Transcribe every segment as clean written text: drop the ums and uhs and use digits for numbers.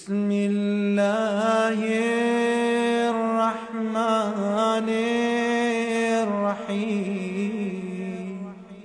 بسم الله الرحمن الرحيم.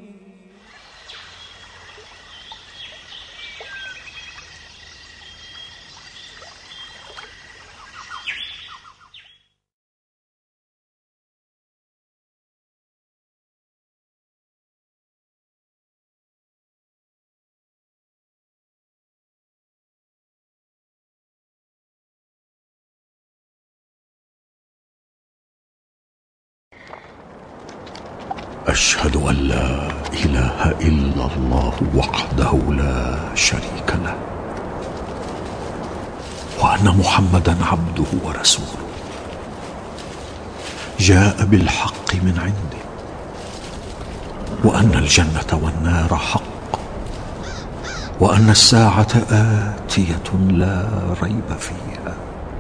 أشهد أن لا إله إلا الله وحده لا شريك له وأن محمدا عبده ورسوله جاء بالحق من عنده وأن الجنة والنار حق وأن الساعة آتية لا ريب فيها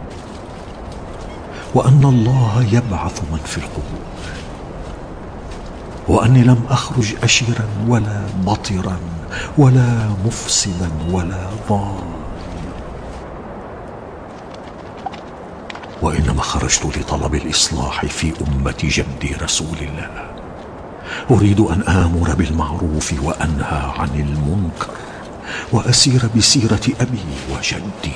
وأن الله يبعث من في القبور وأني لم أخرج أشرا ولا بطرا ولا مفسدا ولا ضالا وإنما خرجت لطلب الإصلاح في أمة جدي رسول الله أريد أن آمر بالمعروف وأنهى عن المنكر وأسير بسيرة أبي وجدي.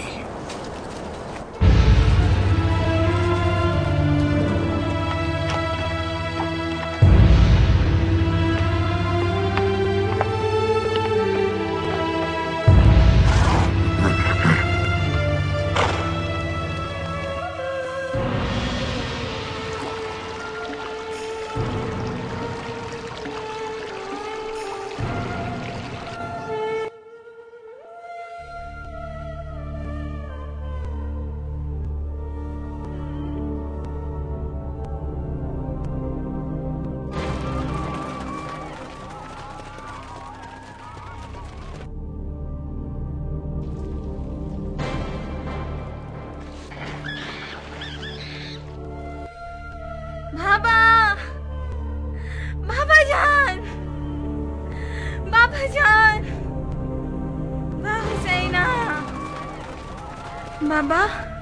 بابا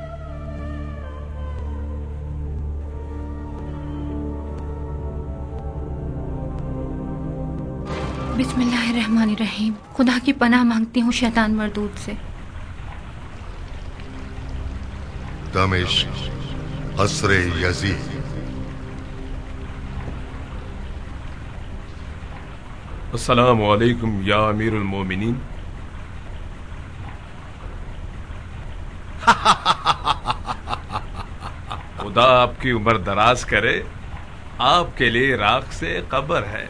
بسم اللہ الرحمن الرحیم. خدا کی پناہ مانگتی ہوں شیطان مردود سے. دمشق قصر یزید. السلام علیکم یا امیر المومنین. خدا آپ کی عمر دراز کرے. آپ کے لیے راکھ سے قبر ہے.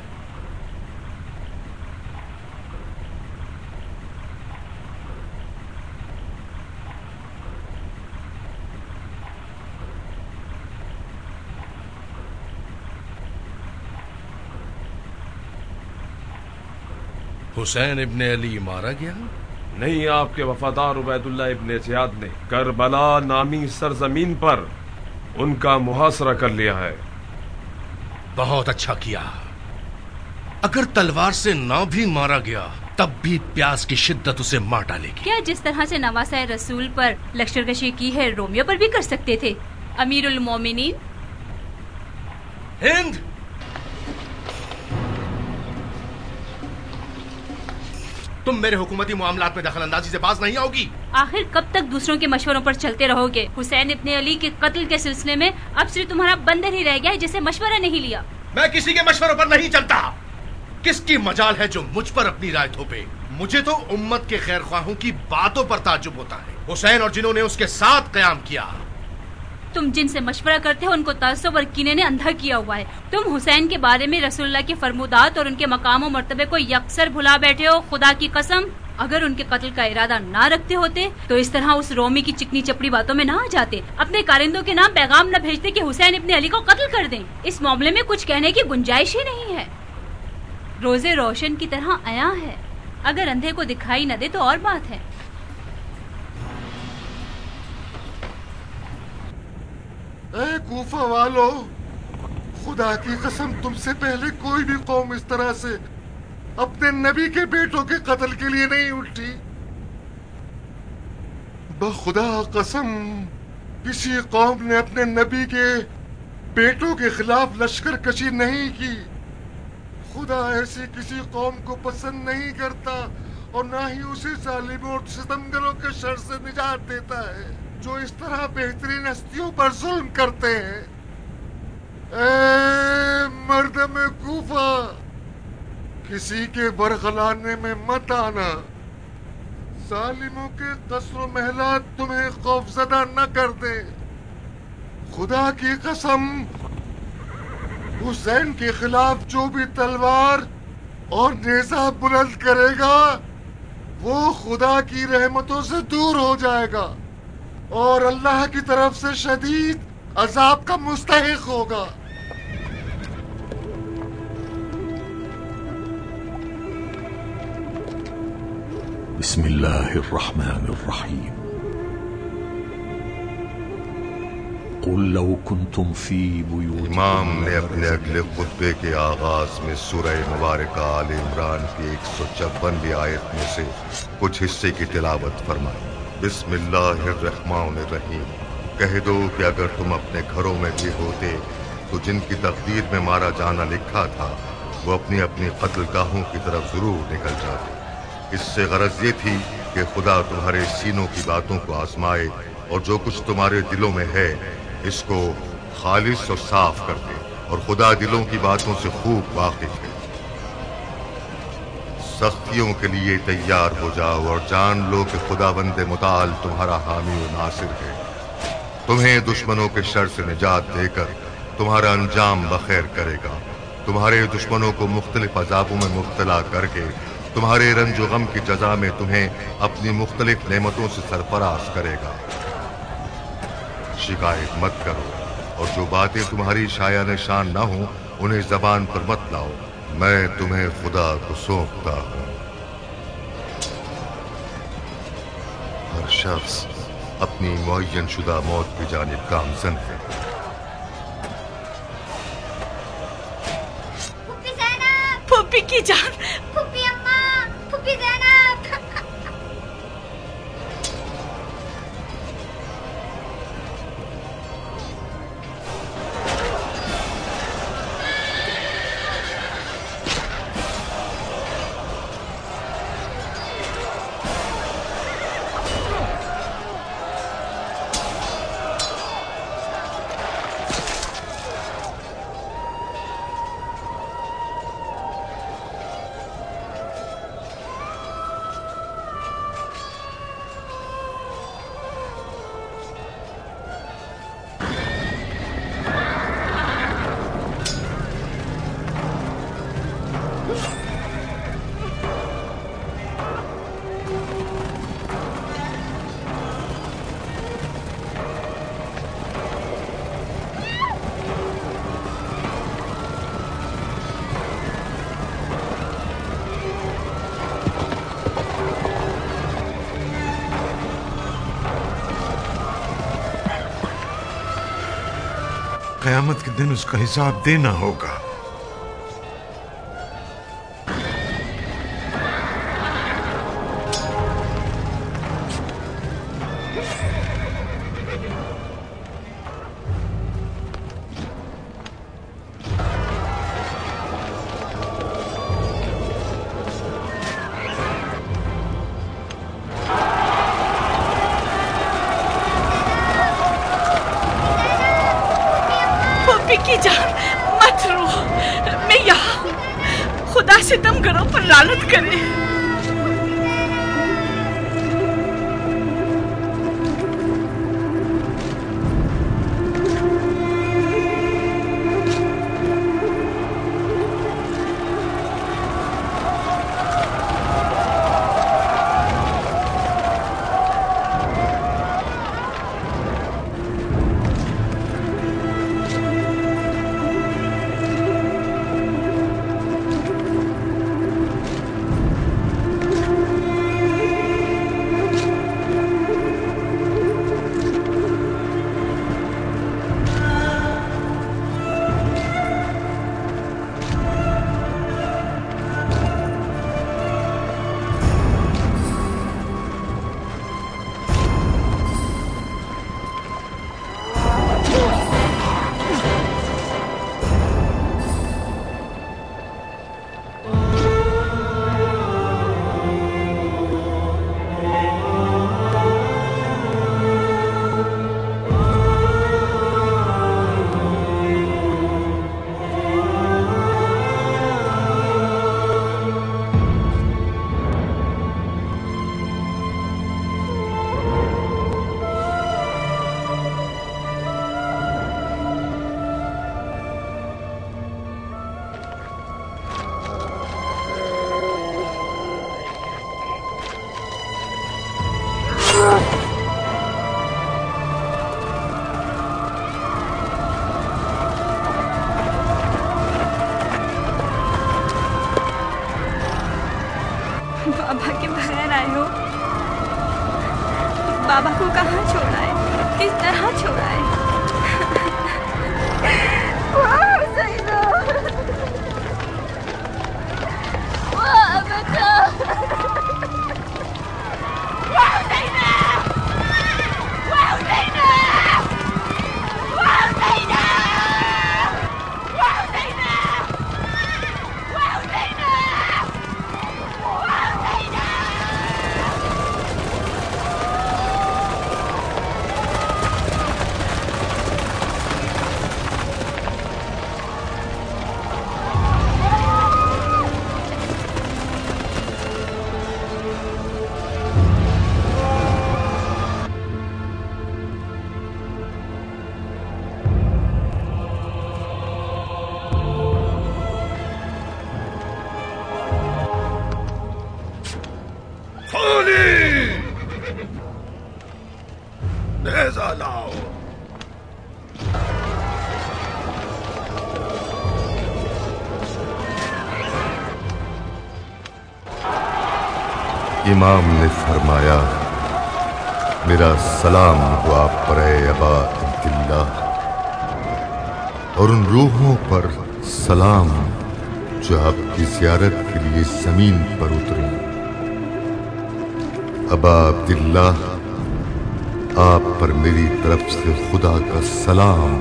حسین ابن علی مارا گیا؟ نہیں، آپ کے وفادار عبید اللہ ابن زیاد نے کربلا نامی سرزمین پر ان کا محاصرہ کر لیا ہے. بہت اچھا کیا. اگر تلوار سے نہ بھی مارا گیا تب بھی پیاس کی شدت اسے مار ڈالے گی. کیا جس طرح سے نواسہ رسول پر لشکرکشی کی ہے رومیو پر بھی کر سکتے تھے امیر المومنین؟ ہند، تم میرے حکومتی معاملات میں دخل اندازی سے باز نہیں آؤ گی. آخر کب تک دوسروں کے مشوروں پر چلتے رہو گے؟ حسین ابن علی کے قتل کے سلسلے میں اب صرف تمہارا بندر ہی رہ گیا ہے جسے مشورہ نہیں لیا. میں کسی کے مشوروں پر نہیں چلتا. کس کی مجال ہے جو مجھ پر اپنی رائے تھوپے؟ مجھے تو امت کے خیر خواہوں کی باتوں پر تعجب ہوتا ہے. حسین اور جنہوں نے اس کے ساتھ قیام کیا، تم جن سے مشورہ کرتے ہو ان کو تعصب اور کینے نے اندھا کیا ہوا ہے. تم حسین کے بارے میں رسول اللہ کے فرمودات اور ان کے مقام و مرتبے کو یکسر بھلا بیٹھے ہو. خدا کی قسم اگر ان کے قتل کا ارادہ نہ رکھتے ہوتے تو اس طرح اس رومی کی چکنی چپڑی باتوں میں نہ آ جاتے. اپنے کارندوں کے نام پیغام نہ بھیجتے کہ حسین ابن علی کو قتل کر دیں. اس معاملے میں کچھ کہنے کی گنجائش ہی نہیں ہے. روزے روشن کی طرح عیاں ہے. اگر اندھے کو دکھائی نہ دے تو اور بات ہے. اے کوفہ والو، خدا کی قسم تم سے پہلے کوئی بھی قوم اس طرح سے اپنے نبی کے بیٹوں کے قتل کے لیے نہیں اٹھی. بخدا قسم کسی قوم نے اپنے نبی کے بیٹوں کے خلاف لشکر کشی نہیں کی. خدا ایسی کسی قوم کو پسند نہیں کرتا اور نہ ہی اسی ظالموں اور ستمگروں کے شر سے نجات دیتا ہے جو اس طرح بہترین ہستیوں پر ظلم کرتے ہیں. اے مردم کوفہ، کسی کے برگلانے میں مت آنا. ظالموں کے قصر و محلات تمہیں خوفزدہ نہ کر دے. خدا کی قسم حسین کے خلاف جو بھی تلوار اور نیزہ بلند کرے گا وہ خدا کی رحمتوں سے دور ہو جائے گا اور اللہ کی طرف سے شدید عذاب کا مستحق ہوگا. بسم اللہ الرحمن الرحیم. قل لو کنتم فی بیوتکم. امام نے اپنے اگلے خطبے کے آغاز میں سورہ مبارکہ آل عمران کی 156ویں آیت میں سے کچھ حصے کی تلاوت فرمائی. بسم اللہ الرحمن الرحیم. کہہ دو کہ اگر تم اپنے گھروں میں بھی ہوتے تو جن کی تقدیر میں مارا جانا لکھا تھا وہ اپنی اپنی قتل گاہوں کی طرف ضرور نکل جاتے. اس سے غرض یہ تھی کہ خدا تمہارے سینوں کی باتوں کو آزمائے اور جو کچھ تمہارے دلوں میں ہے اس کو خالص اور صاف کر دے، اور خدا دلوں کی باتوں سے خوب واقف ہے. سختیوں کے لیے تیار ہو جاؤ اور جان لو کہ خداوند متعال تمہارا حامی و ناصر ہے. تمہیں دشمنوں کے شر سے نجات دے کر تمہارا انجام بخیر کرے گا. تمہارے دشمنوں کو مختلف عذابوں میں مبتلا کر کے تمہارے رنج و غم کی جزا میں تمہیں اپنی مختلف نعمتوں سے سرفراز کرے گا. شکایت مت کرو اور جو باتیں تمہاری شایع نشان نہ ہوں انہیں زبان پر مت لاؤ. میں تمہیں خدا کو سونپتا ہوں. ہر شخص اپنی معین شدہ موت کی جانب گامزن ہے. پھوپھی کی جان، پھوپھی اماں، پھوپھی زینب. قیامت کے دن اس کا حساب دینا ہوگا. کی جان مت رو، میں یہاں ہوں. خدا ستمگروں پر لعنت کرے. आए हो? बाबा को कहाँ छोड़ा है? किस तरह छोड़ा है? वाह हुसैना! वाह बेटा! वाह हुसैना! वाह हुसैना! वाह हुसैना! वाह हुसैना! वाह हुसैना! नेज़ा लाओ। इमाम ने फरमाया, मेरा सलाम हुआ पर अबा अब्दुल्ला, और उन रूहों पर सलाम जो आपकी ज़ियारत के लिए जमीन पर उतरी। अबा अब्दुल्ला, आप पर मेरी तरफ से खुदा का सलाम,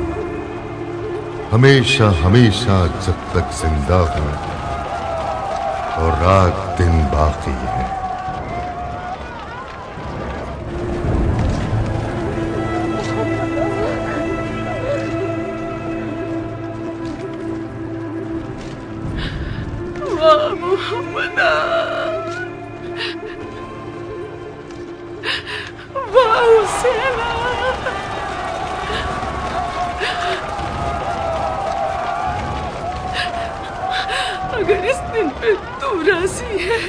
हमेशा हमेशा जब तक जिंदा हूं और रात दिन बाकी है। वाह मोहम्मदा! वाह हुसैना! अगर इस दिन पे तू राजी है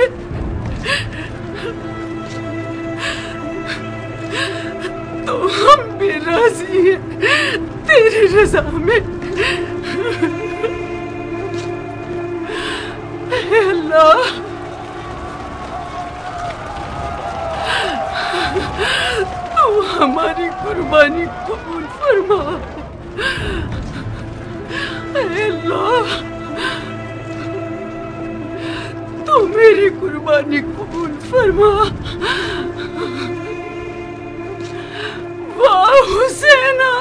तो हम भी राजी हैं तेरी रजा में। हे अल्लाह, तू हमारी कुर्बानी कबूल फरमा। हे अल्लाह, तू मेरी कुर्बानी कबूल फरमा। वाह हुसैना!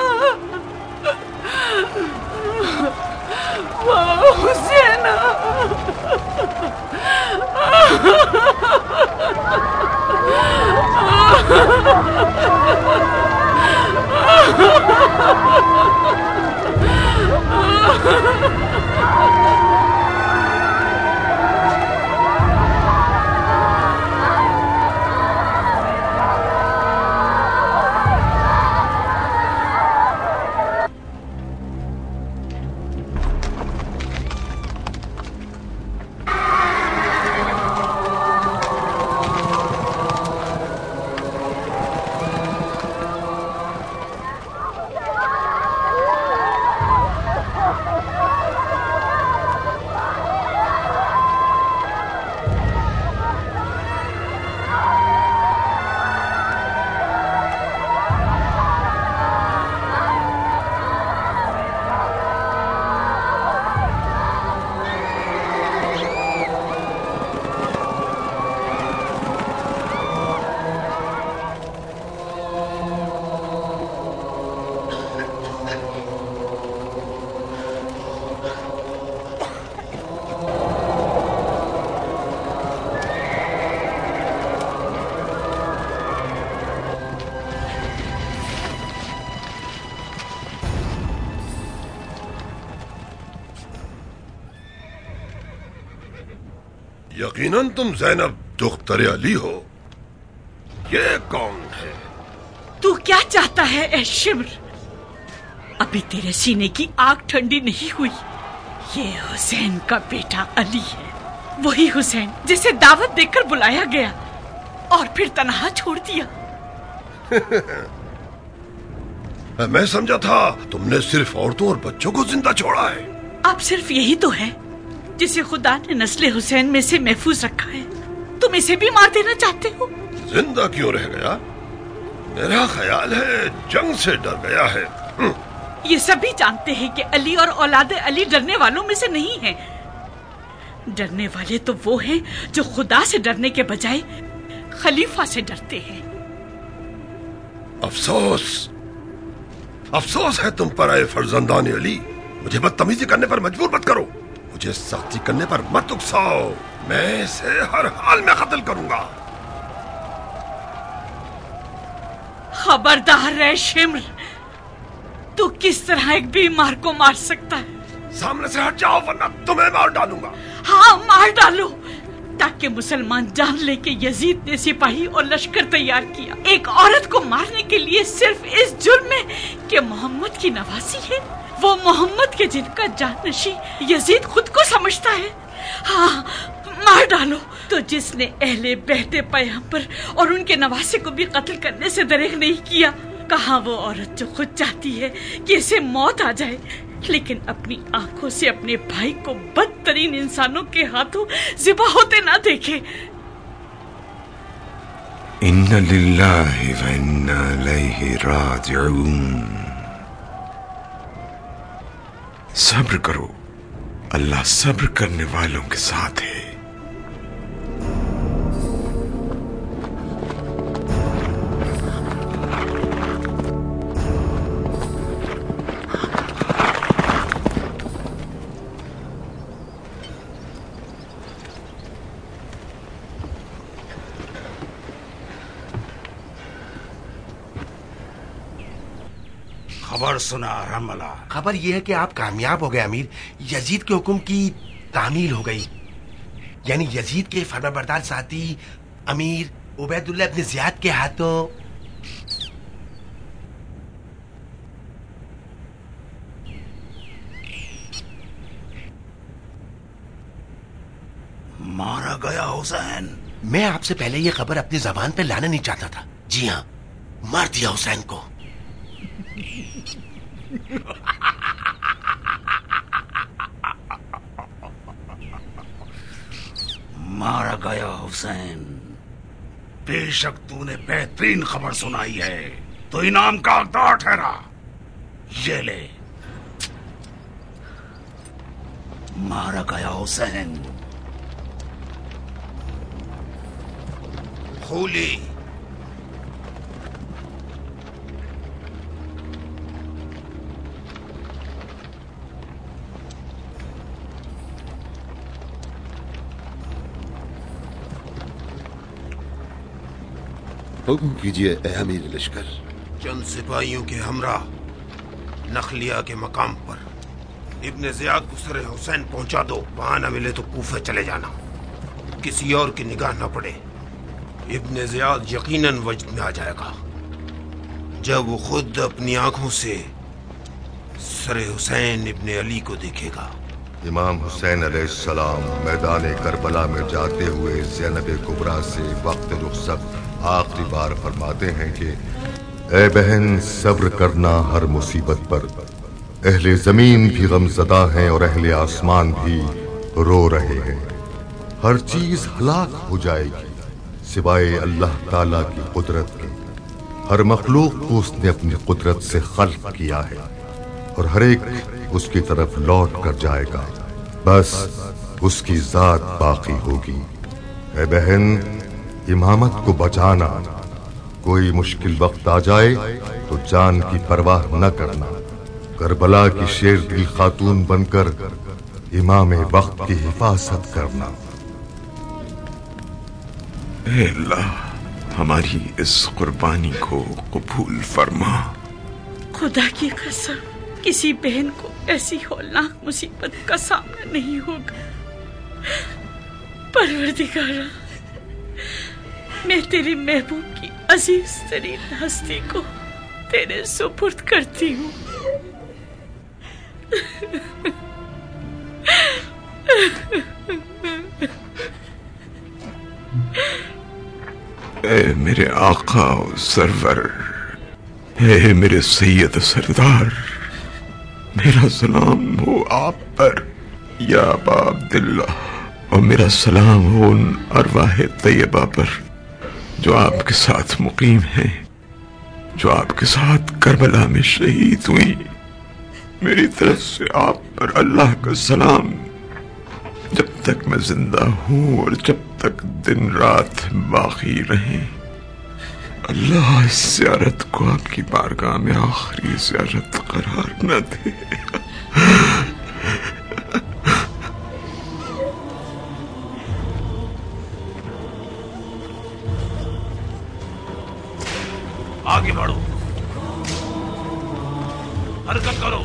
वाह हुसैना! यकीनन तुम ज़ैनब दुख्तर अली हो। ये कौन है? तू क्या चाहता है ए शिम्र? अभी तेरे सीने की आग ठंडी नहीं हुई। ये हुसैन का बेटा अली है, वही हुसैन जिसे दावत देकर बुलाया गया और फिर तन्हा छोड़ दिया। मैं समझा था तुमने सिर्फ औरतों और बच्चों को जिंदा छोड़ा है। अब सिर्फ यही तो है जिसे खुदा ने नस्ल हुसैन में से महफूज रखा है। तुम तुम इसे भी मार देना चाहते हो? जिंदा क्यों रह गया? मेरा ख्याल है जंग से डर गया है। ये सभी जानते हैं कि अली और औलाद अली डरने वालों में से नहीं हैं। डरने वाले तो वो हैं जो खुदा से डरने के बजाय खलीफा से डरते हैं। अफसोस, अफसोस है तुम पर आए फर्जंदान अली। मुझे बदतमीजी करने पर मजबूर मत करो, मुझे सख्ती करने पर मत उकसाओ। मैं इसे हर हाल में कत्ल करूंगा। खबरदार रहे शिम्र, तू किस तरह एक बीमार को मार सकता है? सामने से हट जाओ वरना तुम्हें मार डालूंगा। हाँ, मार डालो, ताकि मुसलमान जान ले कि यजीद ने सिपाही और लश्कर तैयार किया एक औरत को मारने के लिए, सिर्फ इस जुर्म में कि मोहम्मद की नवासी है, वो मोहम्मद के जिनका जाननशी यजीद खुद को समझता है। हाँ, मार डालो। तो जिसने अहले बहते पैगंबर और उनके नवासे को भी कत्ल करने से दरेग नहीं किया, कहा वो औरत जो खुद चाहती है कि इसे मौत आ जाए, लेकिन अपनी आंखों से अपने भाई को बदतरीन इंसानों के हाथों ज़िबा होते ना देखे। इन्ना लिल्लाहि व इन्ना इलैहि राजिऊन। सब्र करो, अल्लाह सब्र करने वालों के साथ है। खबर सुना रमला। खबर यह है कि आप कामयाब हो गए अमीर। यजीद के हुक्म की तामील हो गई, यानी यजीद के फरमाबरदार साथी अमीर उबैदुल्लाह इब्न ज़ियाद के हाथों मारा गया हुसैन। मैं आपसे पहले ये खबर अपनी जबान पे लाना नहीं चाहता था। जी हाँ, मार दिया हुसैन को। मारा गया हुसैन। बेशक तूने बेहतरीन खबर सुनाई है, तो इनाम का हकदार ठहरा। ये ले, मारा गया हुसैन। खूली हुक्म कीजिए ए अमीर लश्कर। चंद सिपाहियों के हमरा नखलिया के मकाम पर इब्न ज़ियाद को सर हुसैन पहुंचा दो। वहां न मिले तो कूफे चले जाना, किसी और की निगाह न पड़े। इब्न ज़ियाद यकीनन वजद में आ जाएगा जब वो खुद अपनी आंखों से सर हुसैन इब्न अली को देखेगा। इमाम हुसैन अलैहिस्सलाम मैदान करबला में जाते हुए ज़ैनब कुबरा से वक्त रुखसत आखिरी बार फरमाते हैं कि ए बहन, सब्र करना हर मुसीबत पर। अहले जमीन भी गमज़दा हैं और अहले आसमान भी रो रहे हैं। हर चीज हलाक हो जाएगी सिवाय अल्लाह ताला की कुदरत के। हर मखलूक को उसने अपनी कुदरत से खल्क किया है और हर एक उसकी तरफ लौट कर जाएगा। बस उसकी जात बाकी होगी। ए बहन, इमामत को बचाना। कोई मुश्किल वक्त आ जाए तो जान की परवाह न करना। करबला की शेर दिल खातून बनकर इमाम वक्त की हिफाजत करना। ए अल्लाह, हमारी इस कुर्बानी को कबूल फरमा। खुदा की कसम, किसी बहन को ऐसी हौलनाक मुसीबत का सामना नहीं होगा। परवरदिगारा, मैं तेरी महबूब की अजीज तरीन हस्ती को तेरे सुपुर्द करती हूँ। ए मेरे आका और सरवर, ए मेरे सैयद सरदार, मेरा सलाम हो आप पर या अबा अब्दुल्लाह اور میرا سلام ہو ان ارواح طیبہ پر جو آپ کے ساتھ مقیم ہیں، جو آپ کے ساتھ کربلا میں شہید ہوئی. میری طرف سے آپ پر اللہ کا سلام جب تک میں زندہ ہوں اور جب تک دن رات باقی رہیں. اللہ اس زیارت کو آپ کی بارگاہ میں آخری زیارت قرار نہ دے. آگے بڑھو، حرکت کرو.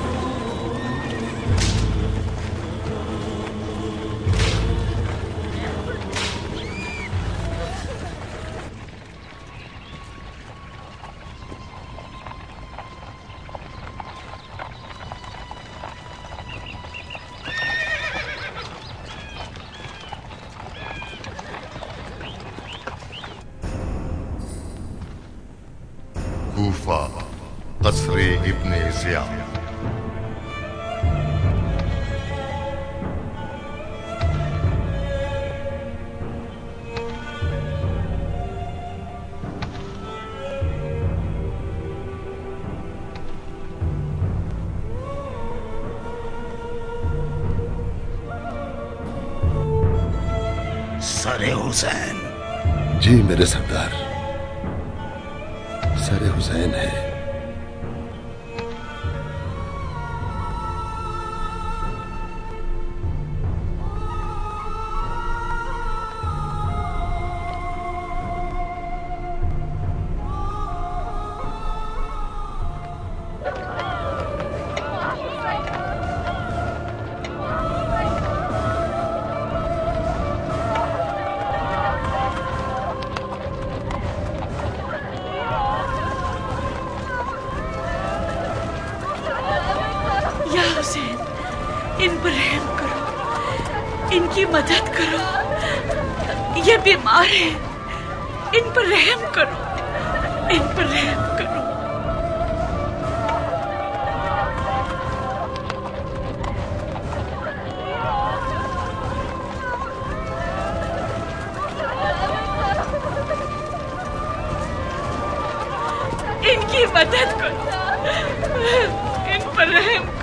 کوفہ، قصر ابن زیاد. سر حسین. جی میرے سردار، سر حسین ہے. ان پر رحم کرو، ان کی مدد کرو، یہ بیمار ہیں، ان پر رحم کرو، ان پر رحم کرو. ان کی مدد کرو، ان پر رحم کرو.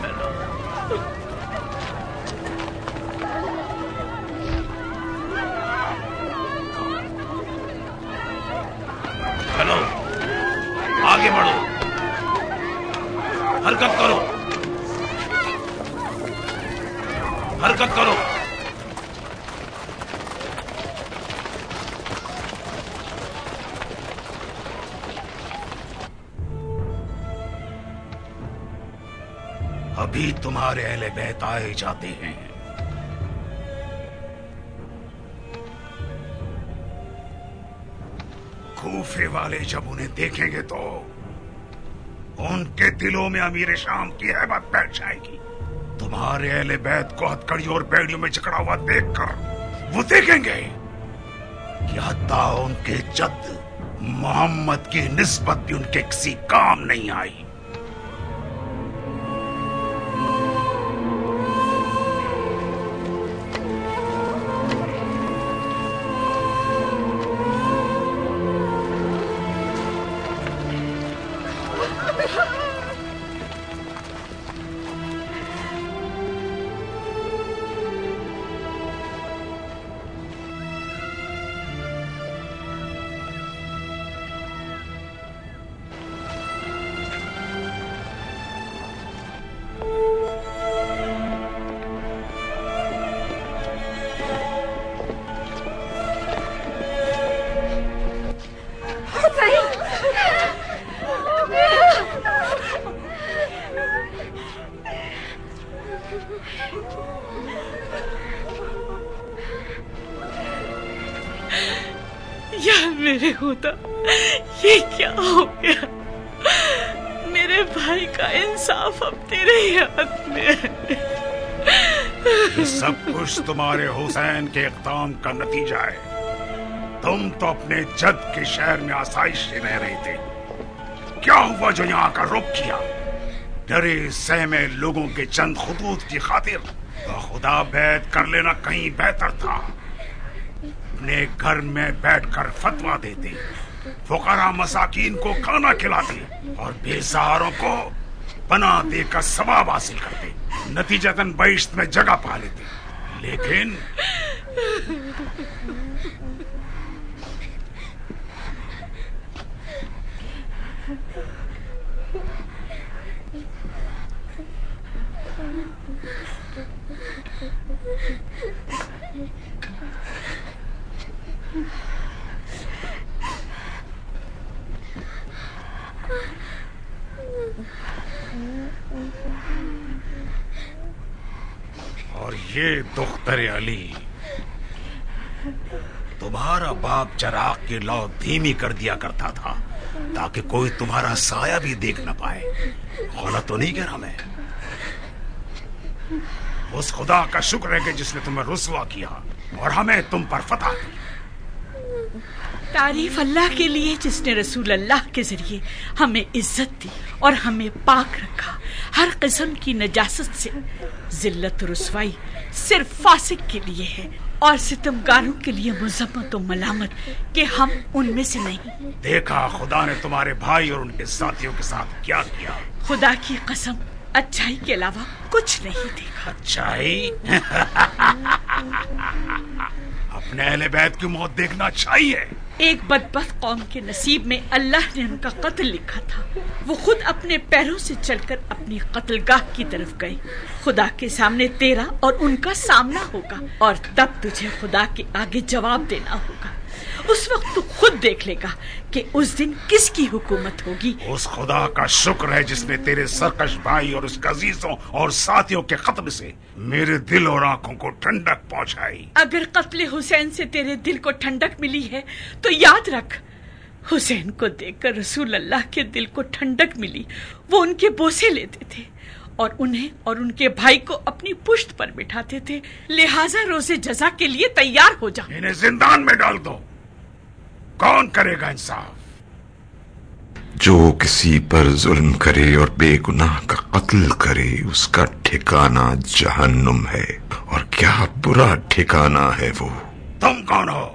چلو آگے بڑھو، حرکت کرو، حرکت کرو. ابھی تمہارے اہل بیت آئے جاتے ہیں. کوفے والے جب انہیں دیکھیں گے تو ان کے دلوں میں امیر شام کی ہیبت بیٹھ جائے گی. تمہارے اہل بیت کو ہتھکڑیوں اور بیڑیوں میں جکڑا ہوا دیکھ کر وہ دیکھیں گے کہ حتیٰ ان کے جد محمد کی نسبت بھی ان کے کسی کام نہیں آئی. یا میرے خدا، یہ کیا ہو گیا؟ میرے بھائی کا انصاف اب تیرے ہی ہاتھ میں ہے. یہ سب کچھ تمہارے حسین کے اقدام کا نتیجہ ہے. تم تو اپنے جد کے شہر میں آسائش سے رہ رہے تھے. کیا ہوا جو یہاں کا رخ کیا؟ ڈرے سہمے لوگوں کے چند خطوط کی خاطر तो खुदा बैत कर लेना कहीं बेहतर था। अपने घर में बैठकर फतवा देते, फुकरा मसाकीन को खाना खिलाते और बेसहारों को पनाह देकर सवाब हासिल करते, नतीजतन बहिश्त में जगह पा लेते। लेकिन और ये दुख्तर अली, तुम्हारा बाप चराग की लौ धीमी कर दिया करता था ताकि कोई तुम्हारा साया भी देख न पाए। गलत तो नहीं कह रहा मैं? उस खुदा का शुक्र है कि जिसने तुम्हें रुसवा किया और हमें तुम पर फतह दी। तारीफ अल्लाह के लिए जिसने रसूल अल्लाह के जरिए हमें इज्जत दी और हमें पाक रखा हर किस्म की नजासत से। जिल्लत रुसवाई सिर्फ फासिक के लिए है और सितमगारों के लिए मुज़म्मत और मलामत कि हम उनमें से नहीं। देखा खुदा ने तुम्हारे भाई और उनके साथियों के साथ क्या किया। खुदा की कसम, अच्छाई के अलावा कुछ नहीं देखा। अच्छाई? अपने अहले बैत की मौत देखना अच्छाई है? एक बदबख्त कौम के नसीब में अल्लाह ने उनका कत्ल लिखा था। वो खुद अपने पैरों से चलकर अपनी कत्लगाह की तरफ गए। खुदा के सामने तेरा और उनका सामना होगा और तब तुझे खुदा के आगे जवाब देना होगा। उस वक्त तू खुद देख लेगा कि उस दिन किसकी हुकूमत होगी। उस खुदा का शुक्र है जिसने तेरे सरकश भाई और उसके अजीजों और साथियों के कत्ल से मेरे दिल और आंखों को ठंडक पहुंचाई। अगर कत्ले हुसैन से तेरे दिल को ठंडक मिली है तो याद रख, हुसैन को देखकर रसूल अल्लाह के दिल को ठंडक मिली। वो उनके बोसे लेते थे और उन्हें और उनके भाई को अपनी पुश्त पर बिठाते थे। लिहाजा रोजे जजा के लिए तैयार हो जा। इन्हें जिंदान में डाल दो। कौन करेगा इंसाफ? जो किसी पर जुल्म करे और बेगुनाह का कत्ल करे उसका ठिकाना जहन्नुम है, और क्या बुरा ठिकाना है वो। तुम कौन हो?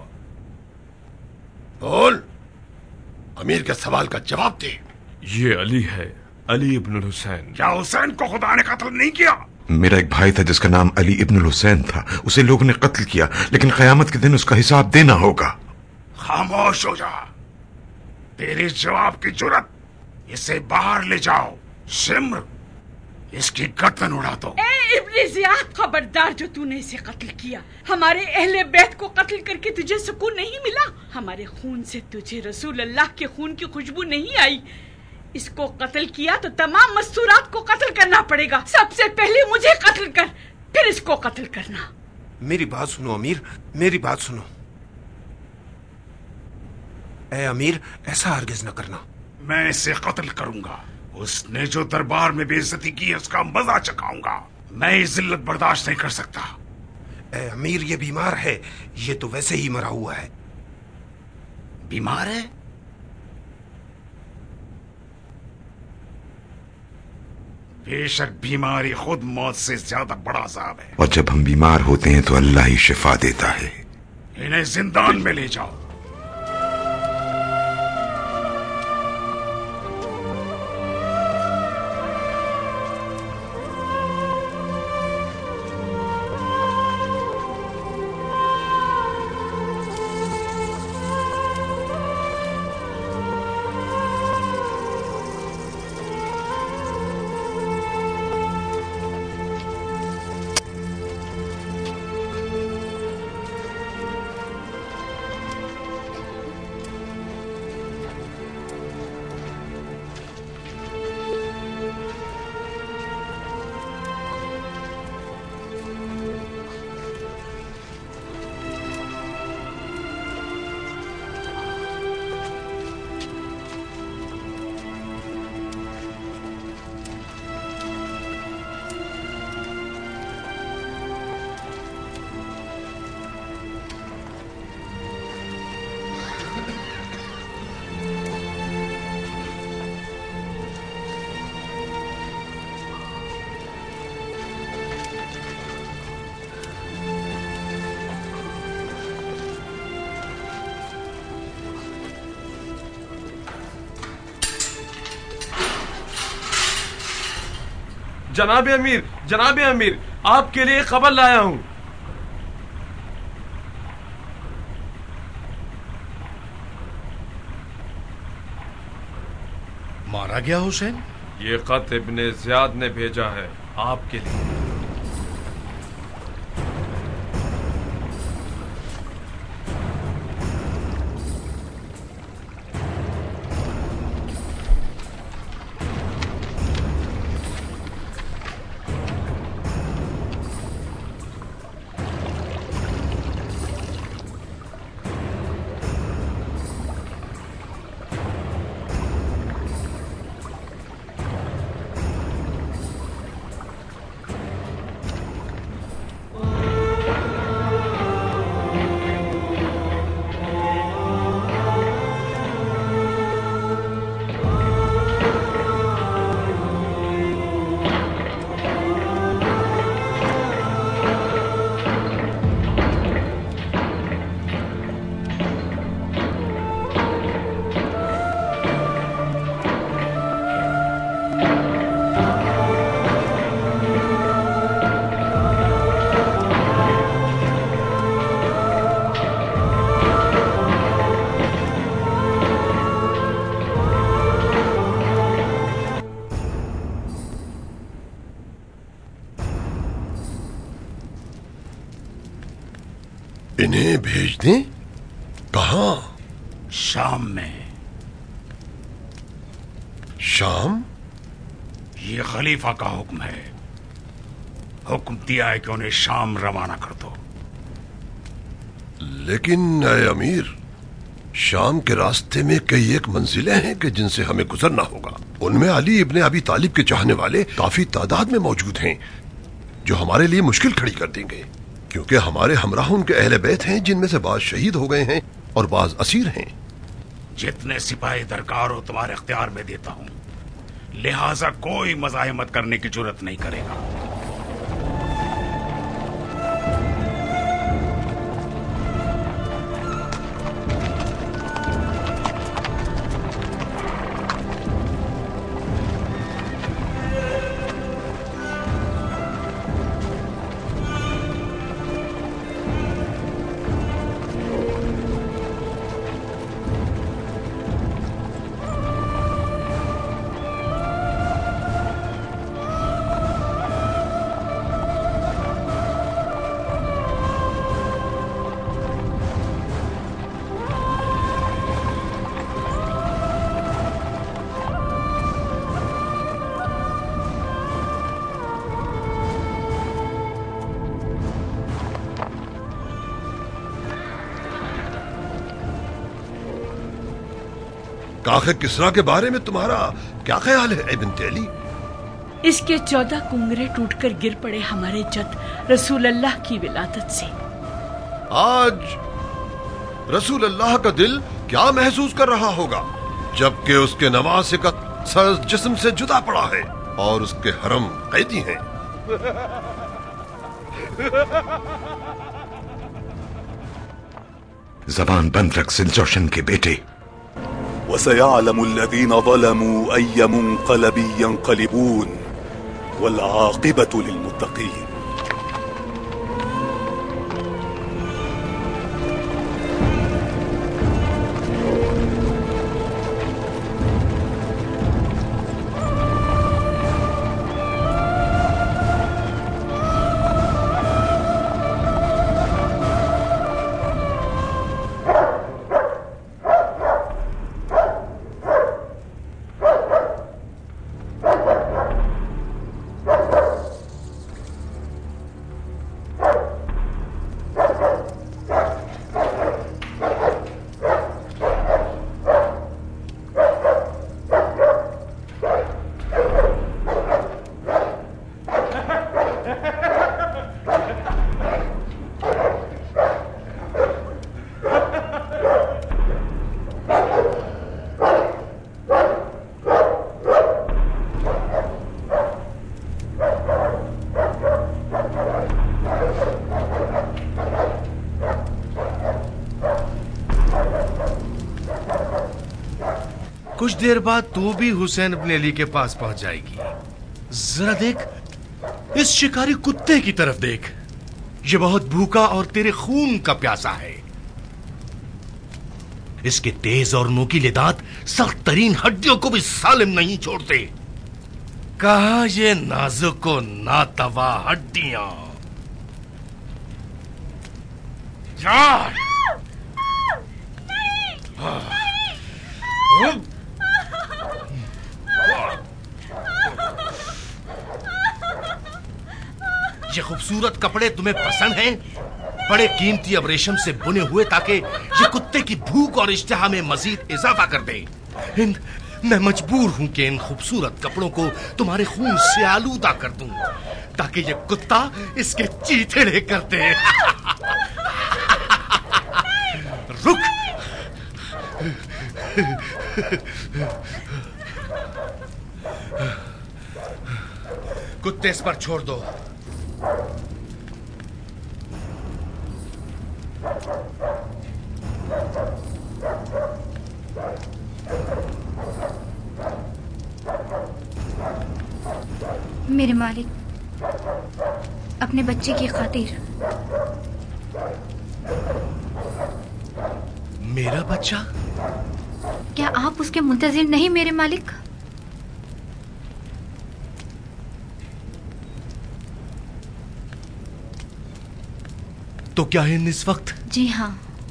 बोल, अमीर के सवाल का जवाब दे। ये अली है, अली इब्न हुसैन। क्या हुसैन को खुदा ने कत्ल नहीं किया? मेरा एक भाई था जिसका नाम अली इब्न हुसैन था, उसे लोगों ने कत्ल किया, लेकिन क़यामत के दिन उसका हिसाब देना होगा। खामोश हो जा। तेरे जवाब की जुर्रत, इसे बाहर ले जाओ। शिम्र, इसकी गर्दन उड़ा दो। ए इब्ने ज़ियाद, खबरदार जो तूने इसे कत्ल किया। हमारे अहले बैत को कत्ल करके तुझे सुकून नहीं मिला। हमारे खून से तुझे रसूल अल्लाह के खून की खुशबू नहीं आई। इसको कत्ल किया तो तमाम मस्तूरात को कत्ल करना पड़ेगा। सबसे पहले मुझे कत्ल कर, फिर इसको कत्ल करना। मेरी बात सुनो अमीर, मेरी बात सुनो। ए अमीर, ऐसा हरगिज न करना। मैं इसे कत्ल करूंगा। उसने जो दरबार में बेइज्जती की है उसका मजा चखाऊंगा। मैं ये जिल्लत बर्दाश्त नहीं कर सकता। ए अमीर, ये बीमार है। ये तो वैसे ही मरा हुआ है। बीमार है? बेशक बीमारी खुद मौत से ज्यादा बड़ा अजाब है। और जब हम बीमार होते हैं तो अल्लाह ही शिफा देता है। इन्हें जिंदान में ले जाओ। जनाब अमीर, आपके लिए खबर लाया हूं। मारा गया हुसैन? ये खत इब्ने ज़ियाद ने भेजा है आपके लिए। इन्हें भेज दें? कहां? शाम में। शाम? ये खलीफा का हुक्म है। हुक्म दिया है कि उन्हें शाम रवाना कर दो। लेकिन ऐ अमीर, शाम के रास्ते में कई एक मंजिलें हैं कि जिनसे हमें गुजरना होगा। उनमें अली इब्ने अबी तालिब के चाहने वाले काफी तादाद में मौजूद हैं, जो हमारे लिए मुश्किल खड़ी कर देंगे, क्योंकि हमारे हमराह उनके अहले बैत हैं, जिनमें से बाज शहीद हो गए हैं और बाज असीर हैं। जितने सिपाही दरकार हो तुम्हारे इख्तियार में देता हूं, लिहाजा कोई मज़ाहमत करने की जुर्रत नहीं करेगा। काखे किसरा के बारे में तुम्हारा क्या ख्याल है इब्न अली? इसके 14 कुंगरे टूटकर गिर पड़े हमारे जद रसूल अल्लाह की विलादत से। आज रसूल अल्लाह का दिल क्या महसूस कर रहा होगा, जबकि उसके नवासे का सर जिस्म से जुदा पड़ा है और उसके हरम कैदी हैं। जबान बंद रख जिलजोशन के बेटे। وسيعلم الذين ظلموا أي منقلب ينقلبون والعاقبة للمتقين. कुछ देर बाद तू भी हुसैन इब्न अली के पास पहुंच जाएगी। जरा देख इस शिकारी कुत्ते की तरफ देख, ये बहुत भूखा और तेरे खून का प्यासा है। इसके तेज और नोकीले दांत सख्त तरीन हड्डियों को भी सालिम नहीं छोड़ते। कहा ये नाजुक और नातवा हड्डियां। यार ये खूबसूरत कपड़े तुम्हें पसंद हैं? बड़े कीमती अब रेशम से बुने हुए, ताकि ये कुत्ते की भूख और इश्तिहा में मजीद इजाफा कर दे। हिंद, मैं मजबूर हूं कि इन खूबसूरत कपड़ों को तुम्हारे खून से आलूदा कर दूं, ताकि ये कुत्ता इसके चीथड़े कर दे। रुक। कुत्ते इस पर छोड़ दो। मेरे मालिक, अपने बच्चे की खातिर। मेरा बच्चा? क्या आप उसके मुंतजिर नहीं मेरे मालिक? तो क्या है इस वक्त? जी हाँ।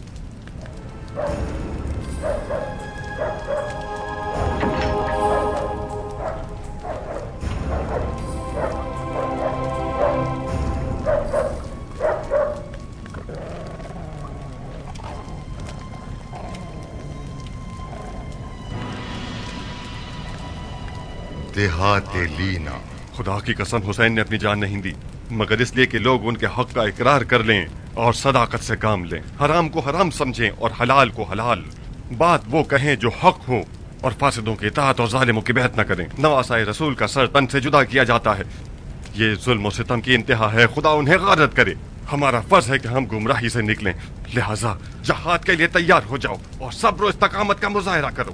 देहाते लीना। खुदा की कसम हुसैन ने अपनी जान नहीं दी, मगर इसलिए कि लोग उनके हक का इकरार कर लें और सदाकत से काम लें, हराम को हराम समझें और हलाल को हलाल। बात वो कहें जो हक हो और फासिदों की इताअत और जालिमों की बैत न करें। नवासाए रसूल का सर तन से जुदा किया जाता है। ये जुल्म और सितम की इंतहा है, खुदा उन्हें गारत करे। हमारा फर्ज है कि हम गुमराही से निकलें, लिहाजा जहाद के लिए तैयार हो जाओ और सब्र और इस्तकामत का मुजाहिरा करो।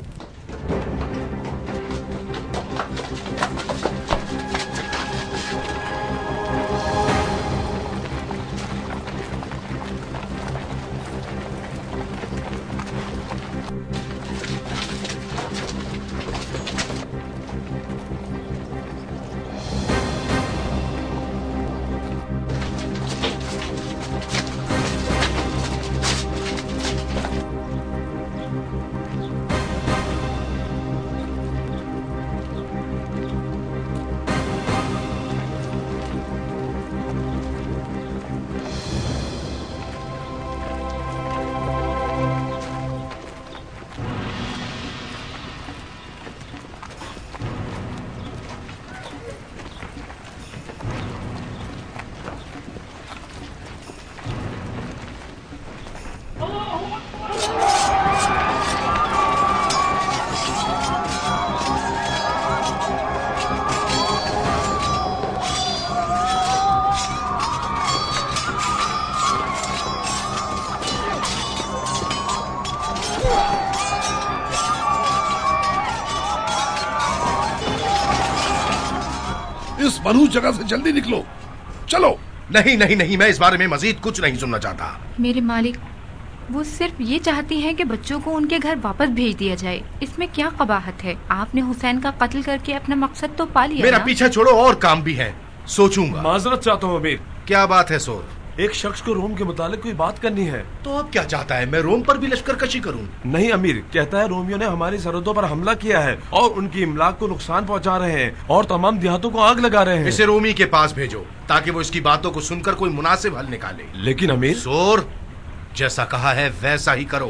इस मनहूस जगह से जल्दी निकलो, चलो। नहीं नहीं नहीं, मैं इस बारे में मजीद कुछ नहीं सुनना चाहता। मेरे मालिक, वो सिर्फ ये चाहती हैं कि बच्चों को उनके घर वापस भेज दिया जाए। इसमें क्या कबाहत है? आपने हुसैन का कत्ल करके अपना मकसद तो पा लिया। मेरा पीछा छोड़ो, और काम भी है, सोचूंगा। माजरत चाहता हूँ अमीर। क्या बात है सोर? एक शख्स को रोम के मुतालिक कोई बात करनी है। तो अब क्या चाहता है, मैं रोम पर भी लश्कर कशी करूं? नहीं अमीर, कहता है रोमियो ने हमारी सरहदों पर हमला किया है और उनकी इमलाक को नुकसान पहुंचा रहे हैं और तमाम देहातों को आग लगा रहे हैं। इसे रोमी के पास भेजो ताकि वो इसकी बातों को सुनकर कोई मुनासिब हल निकाले। लेकिन अमीर। सोर, जैसा कहा है वैसा ही करो।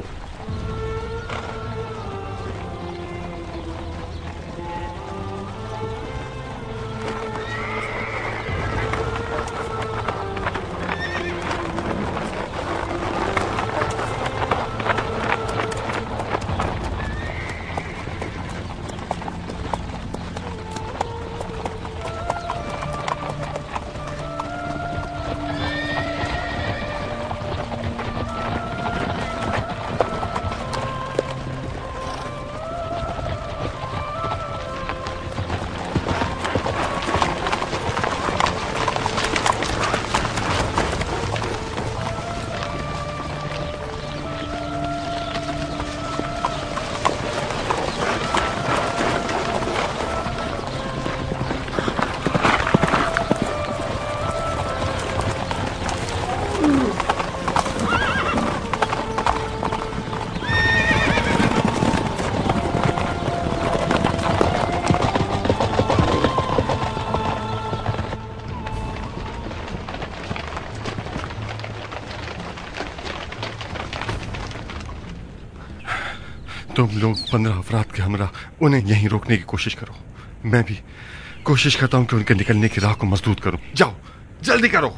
तुम लोग 15 अफराद के हमरा उन्हें यहीं रोकने की कोशिश करो। मैं भी कोशिश करता हूं कि उनके निकलने की राह को मजबूत करूं। जाओ जल्दी करो।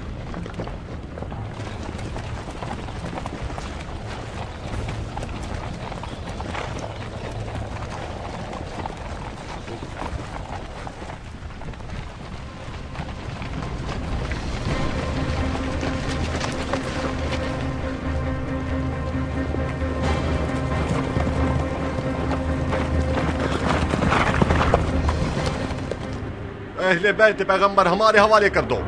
अहले बैत पैगंबर हमारे हवाले कर दो।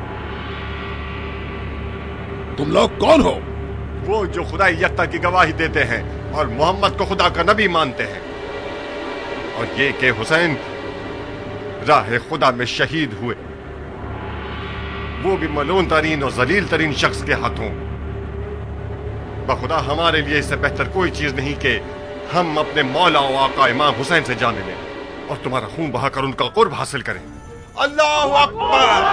तुम लोग कौन हो? वो जो खुदाई यकता की गवाही देते हैं और मोहम्मद को खुदा का नबी मानते हैं, और ये कि हुसैन राह खुदा में शहीद हुए, वो भी मलून तरीन और जलील तरीन शख्स के हाथों। बखुदा हमारे लिए इससे बेहतर कोई चीज नहीं कि हम अपने मौला और आका इमाम हुसैन से जाने लें और तुम्हारा खून बहाकर उनका कुर्ब हासिल करें। अल्लाहु अकबर।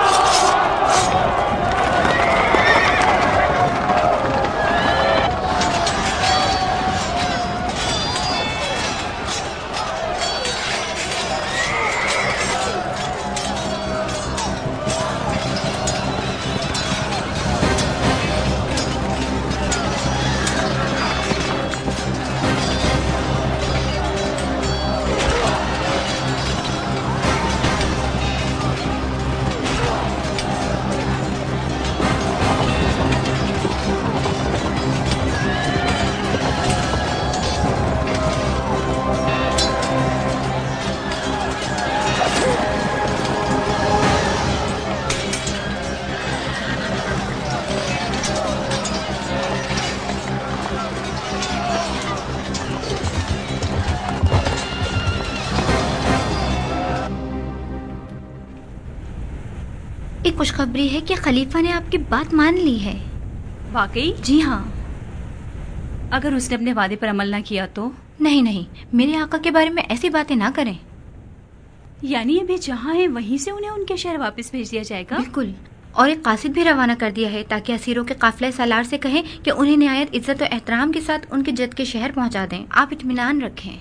एक खुशखबरी है कि खलीफा ने आपकी बात मान ली है। वाकई? जी हाँ। अगर उसने अपने वादे पर अमल ना किया तो? नहीं नहीं, मेरे आका के बारे में ऐसी बातें ना करें। यानी अभी जहाँ है वहीं से उन्हें उनके शहर वापस भेज दिया जाएगा? बिल्कुल। और एक कासिद भी रवाना कर दिया है ताकि असीरों के काफिले सालार से कहें कि उन्हें निहायत इज्जत और एहतराम के साथ उनके जद के शहर पहुँचा दें। आप इत्मीनान रखें।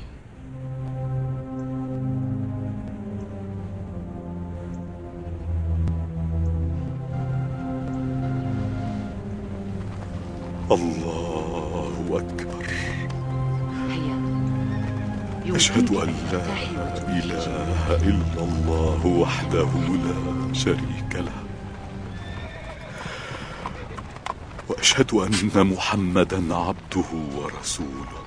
الله أكبر أشهد أن لا إله إلا الله وحده لا شريك له وأشهد أن محمدا عبده ورسوله